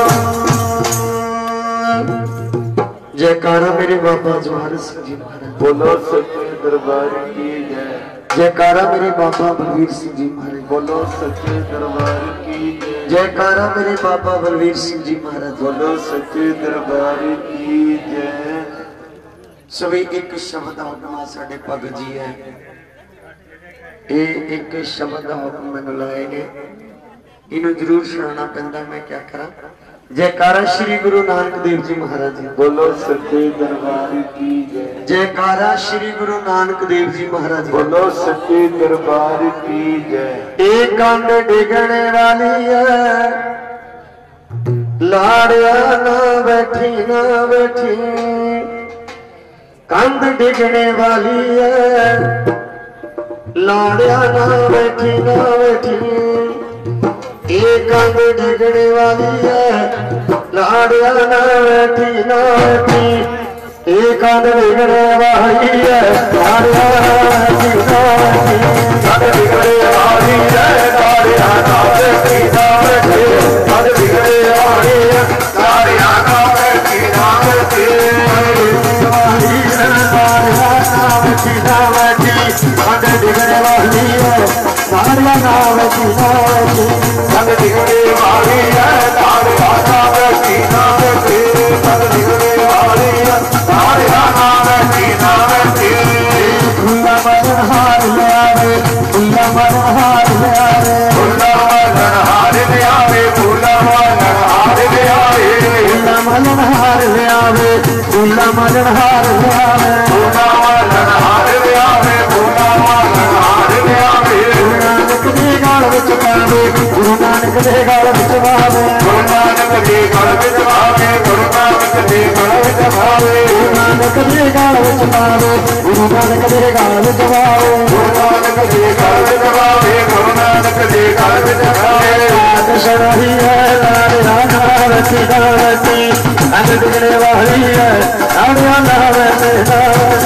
Speaker 1: जयकारा मेरे बाबा जवाहर सिंह जी महाराज
Speaker 2: बोलो सच्चे दरबार की जय
Speaker 1: जयकारा मेरे बाबा बलवीर सिंह जी महाराज
Speaker 2: बोलो सच्चे दरबार की जय
Speaker 1: जयकारा मेरे बाबा बलवीर सिंह जी महाराज
Speaker 2: बोलो सच्चे दरबार की जय।
Speaker 1: सभी एक शब्द हुक्म साडे भगत जी है ये एक शब्द हुक्म मैनू लाए ने इन्हू जरूर सुनाना पैंदा मैं क्या करा। जयकारा श्री गुरु नानक देव जी महाराज जी
Speaker 2: बोलो सच्चे दरबार की जय
Speaker 1: जयकारा श्री गुरु नानक देव जी महाराज
Speaker 2: बोलो सच्चे दरबार की जय।
Speaker 1: एक कंध डिगने वाली है लाड़िया ना बैठी ना बैठी कंध डिगने वाली है लाड़िया ना बैठी ना बैठी एक कंध डिगने वाली है लाड़िया ना बैठी ना बैठी एक कंध डिगने वाली है लाड़िया ना बैठी ना बैठी
Speaker 2: कंध डिगने वाली है लाड़िया ना बैठी ना बैठी कंध डिगने वाली है लाड़िया ना बैठी ना बैठी
Speaker 1: वाली है लाड़िया ना बैठी ना बैठी कंध डिगने वाली है लाड़िया ना बैठी ना बैठी
Speaker 2: कंध डिगने वाली है लाड़िया ना बैठी ना बैठी कंध डिगने वाली है लाड़िया ना बैठी ना बैठी
Speaker 1: फूला मदन हार ले आवे फूला मदन हार ले आवे
Speaker 2: फूला मदन हार ले आवे फूला मदन हार ले आवे
Speaker 1: फूला मदन हार ले आवे फूला मदन हार ले आवे
Speaker 2: फूला मदन हार ले आवे फूला मदन हार ले आवे
Speaker 1: गुरु नानक दे गाल विच पावे गुरु नानक दे गाल विच पावे
Speaker 2: गुरु नानक दे गल विच पावे गुरु नानक दे गल विच पावे
Speaker 1: गुरु नानक दे गाल विच पावे गुरु नानक दे गाल विच पावे
Speaker 2: गुरु नानक दे गल विच पावे गुरु नानक दे गल विच पावे
Speaker 1: रात शराही है लाड़िया ना बैठी ना बैठी कंध डिगने वाली है लाड़िया ना बैठी ना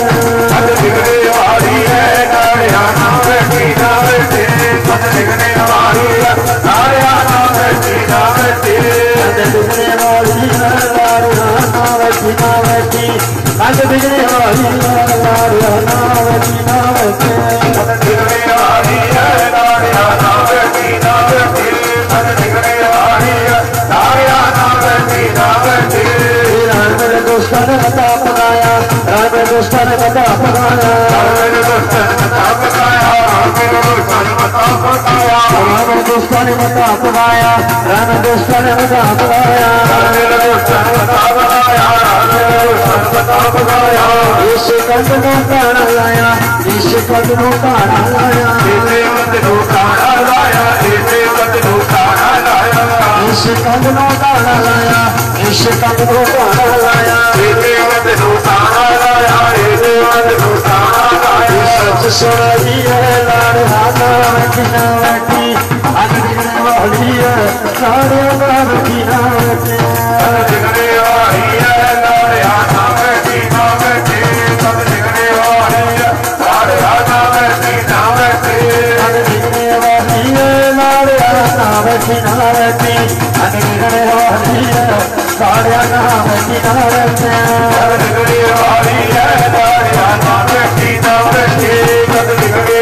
Speaker 2: कंध डिगने वाली है लाड़िया ना बैठी ना बैठी कंध डिगने वाली है लाड़िया ना बैठी ना बैठी
Speaker 1: कंध डिगने वाली है लाड़िया ना बैठी ना बैठी कंध डिगने वाली है लाड़िया ना बैठी ना बैठी
Speaker 2: कंध डिगने वाली है लाड़िया ना बैठी ना बैठी कंध डिगने वाली है लाड़िया ना बैठी ना बैठी
Speaker 1: राम मेरे दोस्तों ने बता पकाया राम मेरे दोस्तों ने बता पकाया
Speaker 2: मेरे दोस्तों ने बता पकाया मेरे दोस्तों ने बता पकाया
Speaker 1: राम मेरे दोस्तों ने बता पकाया राम मेरे दोस्तों ने बता पकाया
Speaker 2: मेरे दोस्तों ने बता पकाया मेरे दोस्तों ने बता पकाया
Speaker 1: इस कंध को काना लाया इस कंध को काना लाया
Speaker 2: इसे मत नो काना लाया इसे मत नो काना लाया
Speaker 1: इस कंध को काना लाया इस कंध को काना लाया
Speaker 2: इसे मत नो काना लाया इसे मत नो काना लाया
Speaker 1: सच सुनाई है लाड़िया ना बैठी ना बैठी अग डिगने वाली है लाड़िया ना बैठी ना बैठी
Speaker 2: कंध डिगने वाली है लाड़िया ना बैठी ना बैठी कंध डिगने वाली है लाड़िया ना बैठी ना बैठी
Speaker 1: अग डिगने वाली है लाड़िया ना बैठी ना बैठी अग डिगने वाली है लाड़िया ना बैठी ना बैठी
Speaker 2: कंध डिगने वाली है लाड़िया ना बैठी ना बैठी कंध डिगने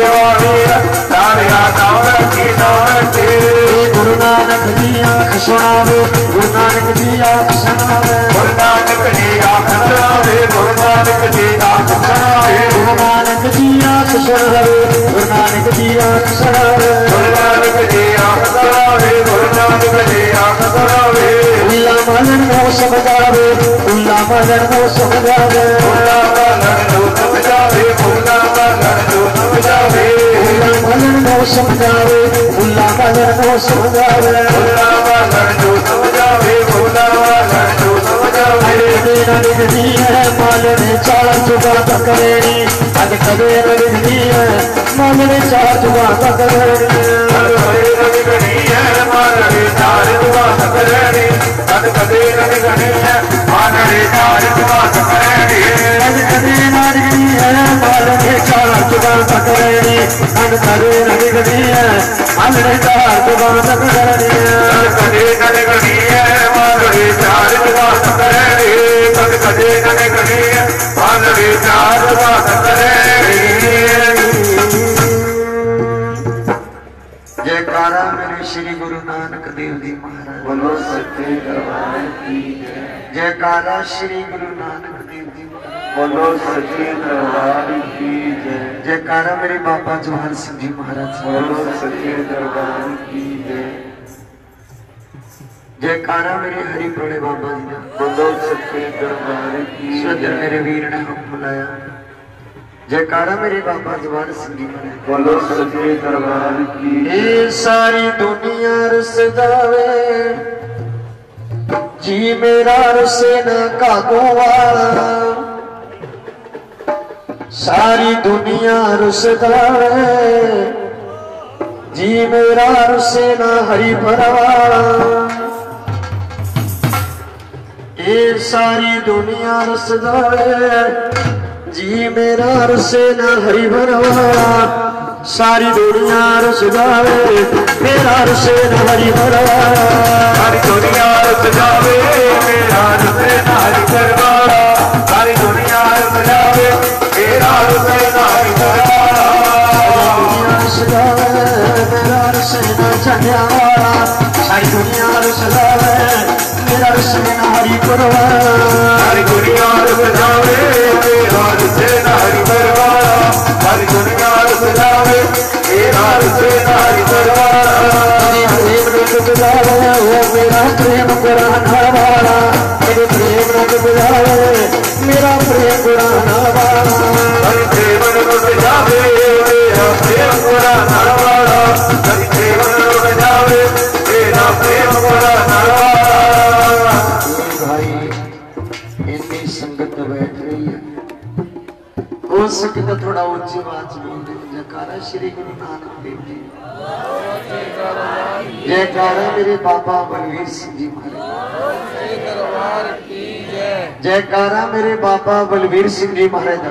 Speaker 1: ਸੁਣਾਵੇ ਗੁਰੂ ਨਾਨਕ ਜੀ ਆਖ ਸੁਣਾਵੇ
Speaker 2: ਗੁਰੂ ਨਾਨਕ ਜੀ ਆਖ ਸੁਣਾਵੇ ਗੁਰੂ ਨਾਨਕ ਜੀ ਆਖ ਸੁਣਾਵੇ
Speaker 1: ਉੱਲਾ ਮਲਣ ਨੂੰ ਸਮਝਾਵੇ ਉੱਲਾ ਮਲਣ ਨੂੰ ਸਮਝਾਵੇ
Speaker 2: ਉੱਲਾ ਮਲਣ ਨੂੰ ਸਮਝਾਵੇ ਉੱਲਾ ਮਲਣ ਨੂੰ ਸਮਝਾਵੇ
Speaker 1: ਉੱਲਾ ਮਲਣ ਨੂੰ ਸਮਝਾਵੇ ਉੱਲਾ ਮਲਣ ਨੂੰ ਸਮਝਾਵੇ
Speaker 2: ਉੱਲਾ ਮਲਣ ਨੂੰ ਸਮਝਾਵੇ ਉੱਲਾ ਮਲਣ ਨੂੰ ਸਮਝਾਵੇ
Speaker 1: ਤੇਰਾ ਨਿਗਦੀ ਹੈ ਮਾਲਣੇ ਚਾਲ ਚੁਗਾ ਤਕਰੇਣੀ ਅੱਜ ਕਦੇ ਨਿਗਦੀ ਹੈ ਮਾਲਣੇ ਚਾਲ ਚੁਗਾ ਤਕਰੇਣੀ
Speaker 2: ਕਦੇ ਨਿਗਦੀ ਹੈ ਮਾਲਣੇ ਚਾਲ ਚੁਗਾ ਤਕਰੇਣੀ ਅੱਜ ਕਦੇ ਨਿਗਦੀ ਹੈ ਮਾਲਣੇ ਚਾਲ ਚੁਗਾ ਤਕਰੇਣੀ
Speaker 1: ਅੱਜ ਕਦੇ ਨਿਗਦੀ ਹੈ ਮਾਲਣੇ ਚਾਲ ਚੁਗਾ ਤਕਰੇਣੀ ਅੱਜ ਕਦੇ ਨਿਗਦੀ ਹੈ ਮਾਲਣੇ ਚਾਲ ਚੁਗਾ ਤਕਰੇਣੀ
Speaker 2: ਕਦੇ ਨਿਗਦੀ ਹੈ ਮਾਲਣੇ ਚਾਲ ਚੁਗਾ ਤਕਰੇਣੀ ਕਦੇ ਕਦੇ ਨਿਗਦੀ ਹੈ ਮਾਲਣੇ ਚਾਲ ਚੁਗਾ ਤਕਰੇਣੀ
Speaker 1: ਜੈਕਾਰਾ ਮੇਰੇ श्री गुरु नानक देव जी महाराज
Speaker 2: बोलो सच्चे दरबार की जय
Speaker 1: जयकारा श्री गुरु नानक देव जी महाराज
Speaker 2: बोलो सच्चे दरबार की जय
Speaker 1: जयकारा मेरे बाबा जवाहर सिंह जी महाराज
Speaker 2: बोलो सच्चे दरबार की जय
Speaker 1: जयकारा मेरे हरि प्रोले बाबा जी का
Speaker 2: बोलो सच्चे दरबार की
Speaker 1: सज्जन मेरे वीर ने हुक्म बुलाया जयकारा मेरे बाबा जवाहर सिंह जी महाराज
Speaker 2: बोलो सच्चे दरबार की
Speaker 1: ये सारी दुनिया रस जावे जी मेरा रसे न कागो वाला सारी दुनिया रस जावे जी मेरा रसे न हरि परवाला ये सारी दुनिया रस जावे जी मेरा रसे न हरि भरवाला सारी दुनिया रस जावे मेरा रसे न हरि भरवाला
Speaker 2: सारी दुनिया रस जावे मेरा रसे न हरि भरवाला सारी दुनिया रस जावे मेरा रसे न हरि भरवाला
Speaker 1: दुनिया रस जावे मेरा रसे न चढ़िया वाला सारी दुनिया रस जावे मेरा रसे न हरि भरवाला
Speaker 2: सारी दुनिया रस जावे मेरा रसे न हरि भरवाला सारी दुनिया रस जावे मेरा रसे न हरि भरवाला
Speaker 1: प्रेम रंग बुझावे वो मेरा प्रेम गुराना वाला मेरे प्रेम रंग बुझावे मेरा प्रेम गुराना वाला
Speaker 2: हरि प्रेम रंग जावे मेरा प्रेम गुराना वाला हरि प्रेम रंग जावे मेरा प्रेम गुराना वाला
Speaker 1: भाई इतनी संगत बैठ रही है हो सके तो थोड़ा ऊंची आवाज बोल दे जयकारा श्री गुरु नानक देव जी जयकारा मेरे बाबा बलवीर सिंह जी महाराज जयकारा मेरे बाबा बलवीर सिंह जी महाराज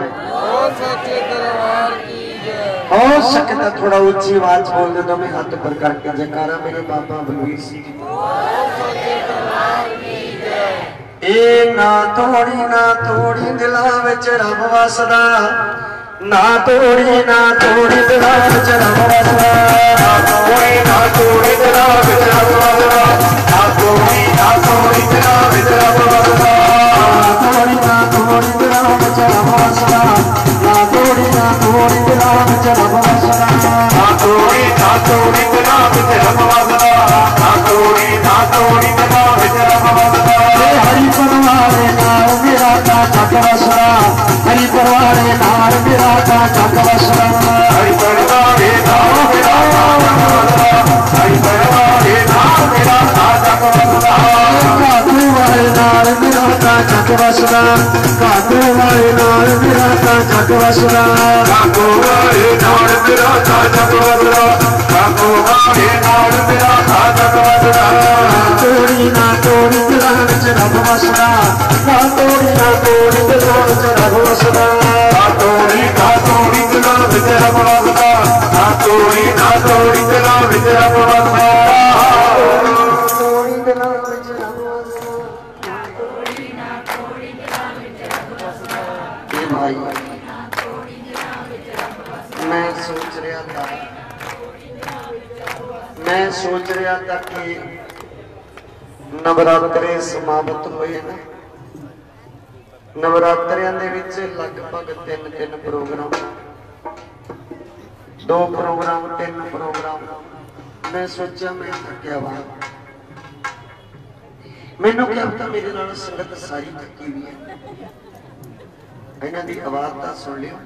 Speaker 1: हो सके तो थोड़ा ऊंची आवाज बोल दे दो मैं हाथ पर करके जयकारा मेरे बाबा बलवीर सिंह जी ए ना तोड़ी ना तोड़ी दिला विच रब वसदा ना तोड़ी ना तोड़ी दिला विच रब वसदा
Speaker 2: ना तोड़ी ना तोड़ी दिला विच रब वसदा ना तोड़ी ना तोड़ी दिला विच रब वसदा
Speaker 1: ना तोड़ी ना तोड़ी दिला विच रब वसदा ना तोड़ी ना तोड़ी दिला विच रब वसदा
Speaker 2: ना तोड़ी ना तोड़ी दिला विच रब वसदा ना तोड़ी ना तोड़ी दिला विच रब वसदा
Speaker 1: हरि परवारे नाल मेरा का जग वसदा हरि परवारे नाल मेरा का जग वसदा
Speaker 2: हरि परवारे नाल मेरा का जग वसदा हरि परवारे नाल मेरा का जग वसदा
Speaker 1: कातू वाले नाल मेरा का जग वसदा कातू वाले नाल मेरा का जग वसदा
Speaker 2: कातू वाले नाल मेरा का जग वसदा कातू वाले नाल मेरा का जग वसदा
Speaker 1: तोड़ी ना तोड़ी दिला विच रब वसदा ना तोड़ी ना तोड़ी दिला विच रब वसदा
Speaker 2: ना तोड़ी ना तोड़ी दिला विच रब वसदा ना तोड़ी ना तोड़ी दिला विच रब वसदा
Speaker 1: तोड़ी दिला विच रब वसदा ए भाई मैं सोच रहा था मैं सोच रहा था कि नवरात्रे समाप्त होए ना नवरात्रियां दे विच लगभग तीन तीन प्रोग्राम दो प्रोग्राम तीन प्रोग्राम मैं सोचा मैं थकिया वा मैनू क्या पता मेरे नाल संगत सारी थकी हुई है इन्हां दी आवाज तां सुन लियो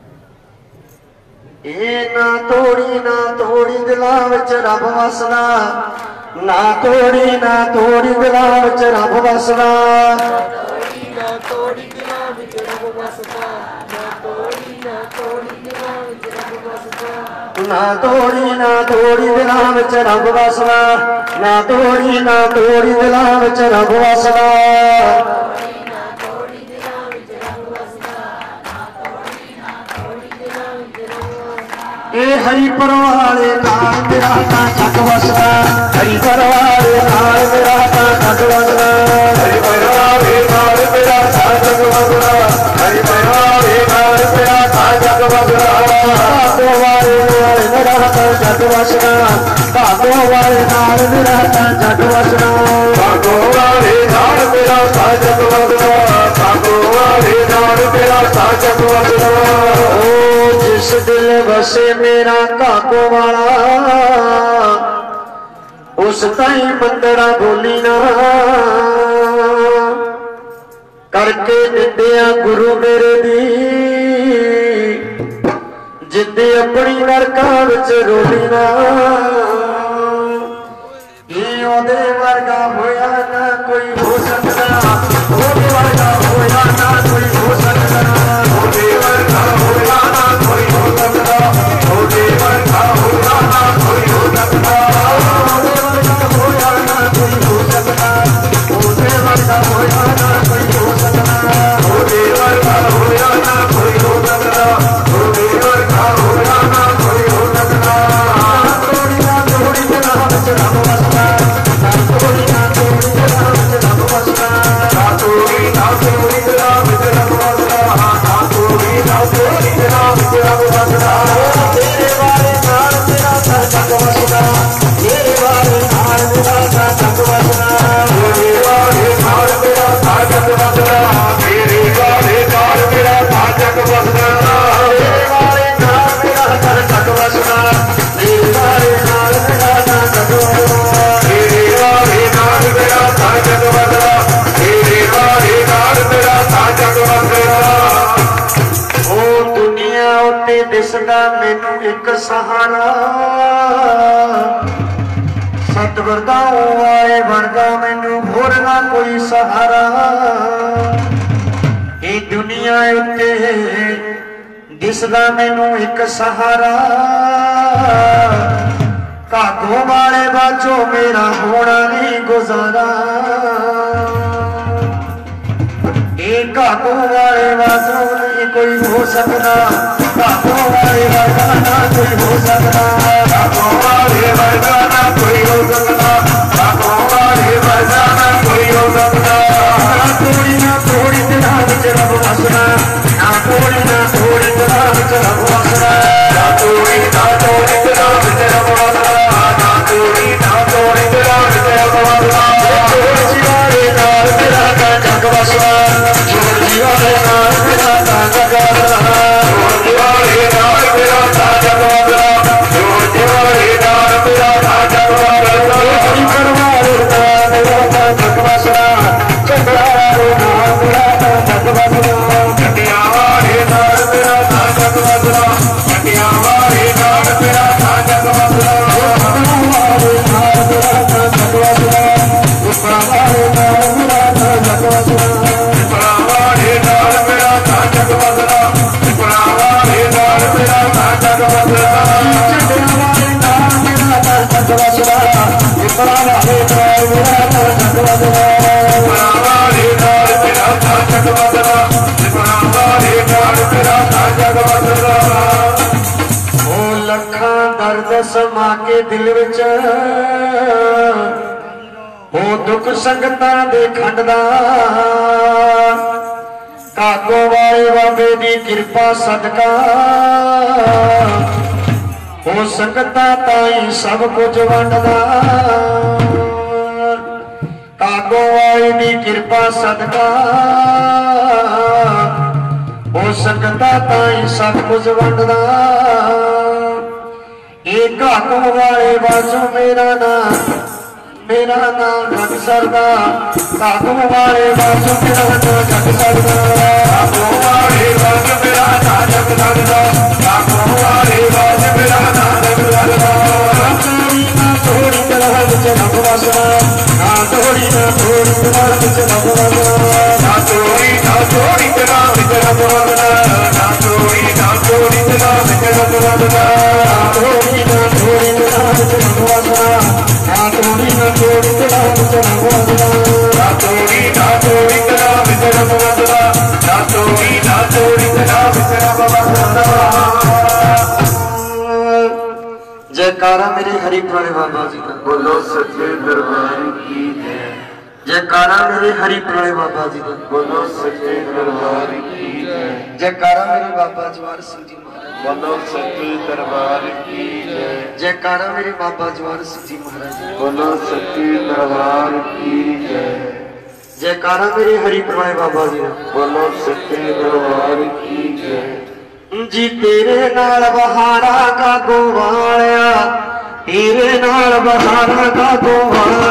Speaker 1: ए ना तोड़ी ना तोड़ी दिलां विच रब वसदा ना तोड़ी ना तोड़ी दिलां विच रब वसदा ना तोड़ी दिलां विच रब वसदा ना तोड़ी ना तोड़ी दिलां विच रब वसदा ना तोड़ी ना तोड़ी दिलां विच रब वसदा ना तोड़ी ना तोड़ी दिलां विच रब वसदा ए हरि परवाले नाल मेरा तां जग वसदा हरि परवाले नाल मेरा तां जग वसदा हरि परवाले नाल मेरा तां जग वसदा हरि परवाले नाल मेरा तां जग वसदा भागो वाले नाल मेरा तां जग वसदा भागो वाले नाल मेरा तां जग वसदा भागो वाले नाल मेरा तां जग वसदा भागो वाले नाल मेरा तां जग वसदा जिस दिल बसे मेरा काको वाला उस ताई मंदड़ा बोली ना करके निंदिया गुरु मेरे दी जिद्दे अपनी नरका विच रोली ना ओदे वर्गा होया ना कोई हो सकता ओदे वर्गा होया ना कोई हो सकता ओदे वर्गा होया ना कोई हो सकता ओदे वर्गा होया ना कोई हो सकता ओदे वर्गा होया ना कोई हो सकता ओदे वर्गा होया ना कोई हो सकता ओदे वर्गा होया ना कोई हो सकता ओदे वर्गा होया ना कोई हो सकता थोड़ी ना थोड़ी ना बच रब वसदा थोड़ी ना थोड़ी ना बच रब वसदा थोड़ी ना थोड़ी ना बच रब वसदा थोड़ी ना थोड़ी ना बच रब वसदा तेरे वाले नाल मेरा सर जग वसदा तेरे वाले नाल मेरा सर जग वसदा तेरे वाले नाल मेरा सर जग वसदा तेरे वाले नाल मेरा सर जग वसदा तेरे वाले नाल मेरा सर जग वसदा तेरे वाले नाल मेरा सर जग वसदा तेरे वाले नाल मेरा सर जग वसदा तेरे वाले नाल मेरा सर जग वसदा ओ दुनिया उत्ते दिसदा मैनू एक सहारा सतगुर दा आए वर्गा मैनू होर ना कोई सहारा ए दुनिया उत्ते दिसदा मैनू एक सहारा कागो वाले बाचो मेरा होना नहीं गुजारा एक कागो वाले बाचो नहीं कोई हो सकता कागो वाले वर्गा ना कोई हो सकता कागो वाले वर्गा ना कोई हो सकता कागो वाले वर्गा ना कोई हो सकता थोड़ी ना थोड़ी दिलां विच रब वसदा ना थोड़ी ना थोड़ी दिलां विच रब वसदा ना थोड़ी ना थोड़ी दिलां विच रब वसदा ना थोड़ी ना थोड़ी दिलां विच रब वसदा जोड़ जीवाले नाल मेरा तां जग वसदा जोड़ जीवाले नाल मेरा तां जग वसदा जोड़ जीवाले नाल मेरा तां जग वसदा जोड़ जीवाले नाल मेरा तां जग वसदा हरि परवाले नाल मेरा तां जग वसदा चंद्रा वाले नाल मेरा तां जग वसदा चंडिया वाले नाल मेरा तां जग वसदा चंडिया वाले नाल मेरा तां जग वसदा वाले नाल मेरा तां जग वसदा उपरा वाले नाल मेरा तां जग वसदा उपरा वाले नाल मेरा तां जग वसदा उपरा वाले नाल मेरा तां जग वसदा चंडिया वाले नाल मेरा तां जग वसदा उपरा वाले नाल मेरा तां जग वसदा उपरा वाले नाल मेरा तां जग वसदा उपरा वाले नाल मेरा तां जग वसदा ओ लखां दर्द समा के दिल विच ओ दुख संगतां दे खंडदा कागो वाले बाबे दी किरपा सदका ओ संगतां ताई सब कुछ वंडदा कागो वाले दी किरपा सदका ओ संगतां ताई सब कुछ वंडदा एक घाटों वाले बाजू मेरा नाम मेरा नाम जग सरदा घाटों वाले बाजू मेरा नाम जग सरदा घाटों वाले बाजू मेरा नाम जग सरदा घाटों वाले बाजू मेरा नाम जग सरदा ना थोड़ी तरह विच रब वसदा ना थोड़ी ना थोड़ी तरह विच रब वसदा ना थोड़ी ना थोड़ी तरह विच रब वसदा ना थोड़ी ना थोड़ी तरह विच रब वसदा ना थोड़ी ना थोड़ी तरह विच रब वसदा ना थोड़ी ना थोड़ी तरह विच रब वसदा ना थोड़ी ना थोड़ी तरह विच रब वसदा ना थोड़ी ना थोड़ी तरह विच रब वसदा। जयकारा मेरे हरि पुराने बाबा जी का
Speaker 2: बोलो सच्चे दरबार की जय।
Speaker 1: जयकारा मेरे हरि पुराने बाबा जी का
Speaker 2: बोलो सच्चे दरबार की जय।
Speaker 1: जयकारा मेरे बाबा जवाहर सिंह जी महाराज
Speaker 2: बोलो सच्चे दरबार की जय।
Speaker 1: जयकारा मेरे बाबा जवाहर सिंह जी महाराज
Speaker 2: बोलो सच्चे दरबार की जय।
Speaker 1: जयकारा मेरे हरि पुराने बाबा जी का
Speaker 2: बोलो सच्चे दरबार की जय।
Speaker 1: जी तेरे नाल बहारा का गोवालिया तेरे नाल बहारा का गोवालिया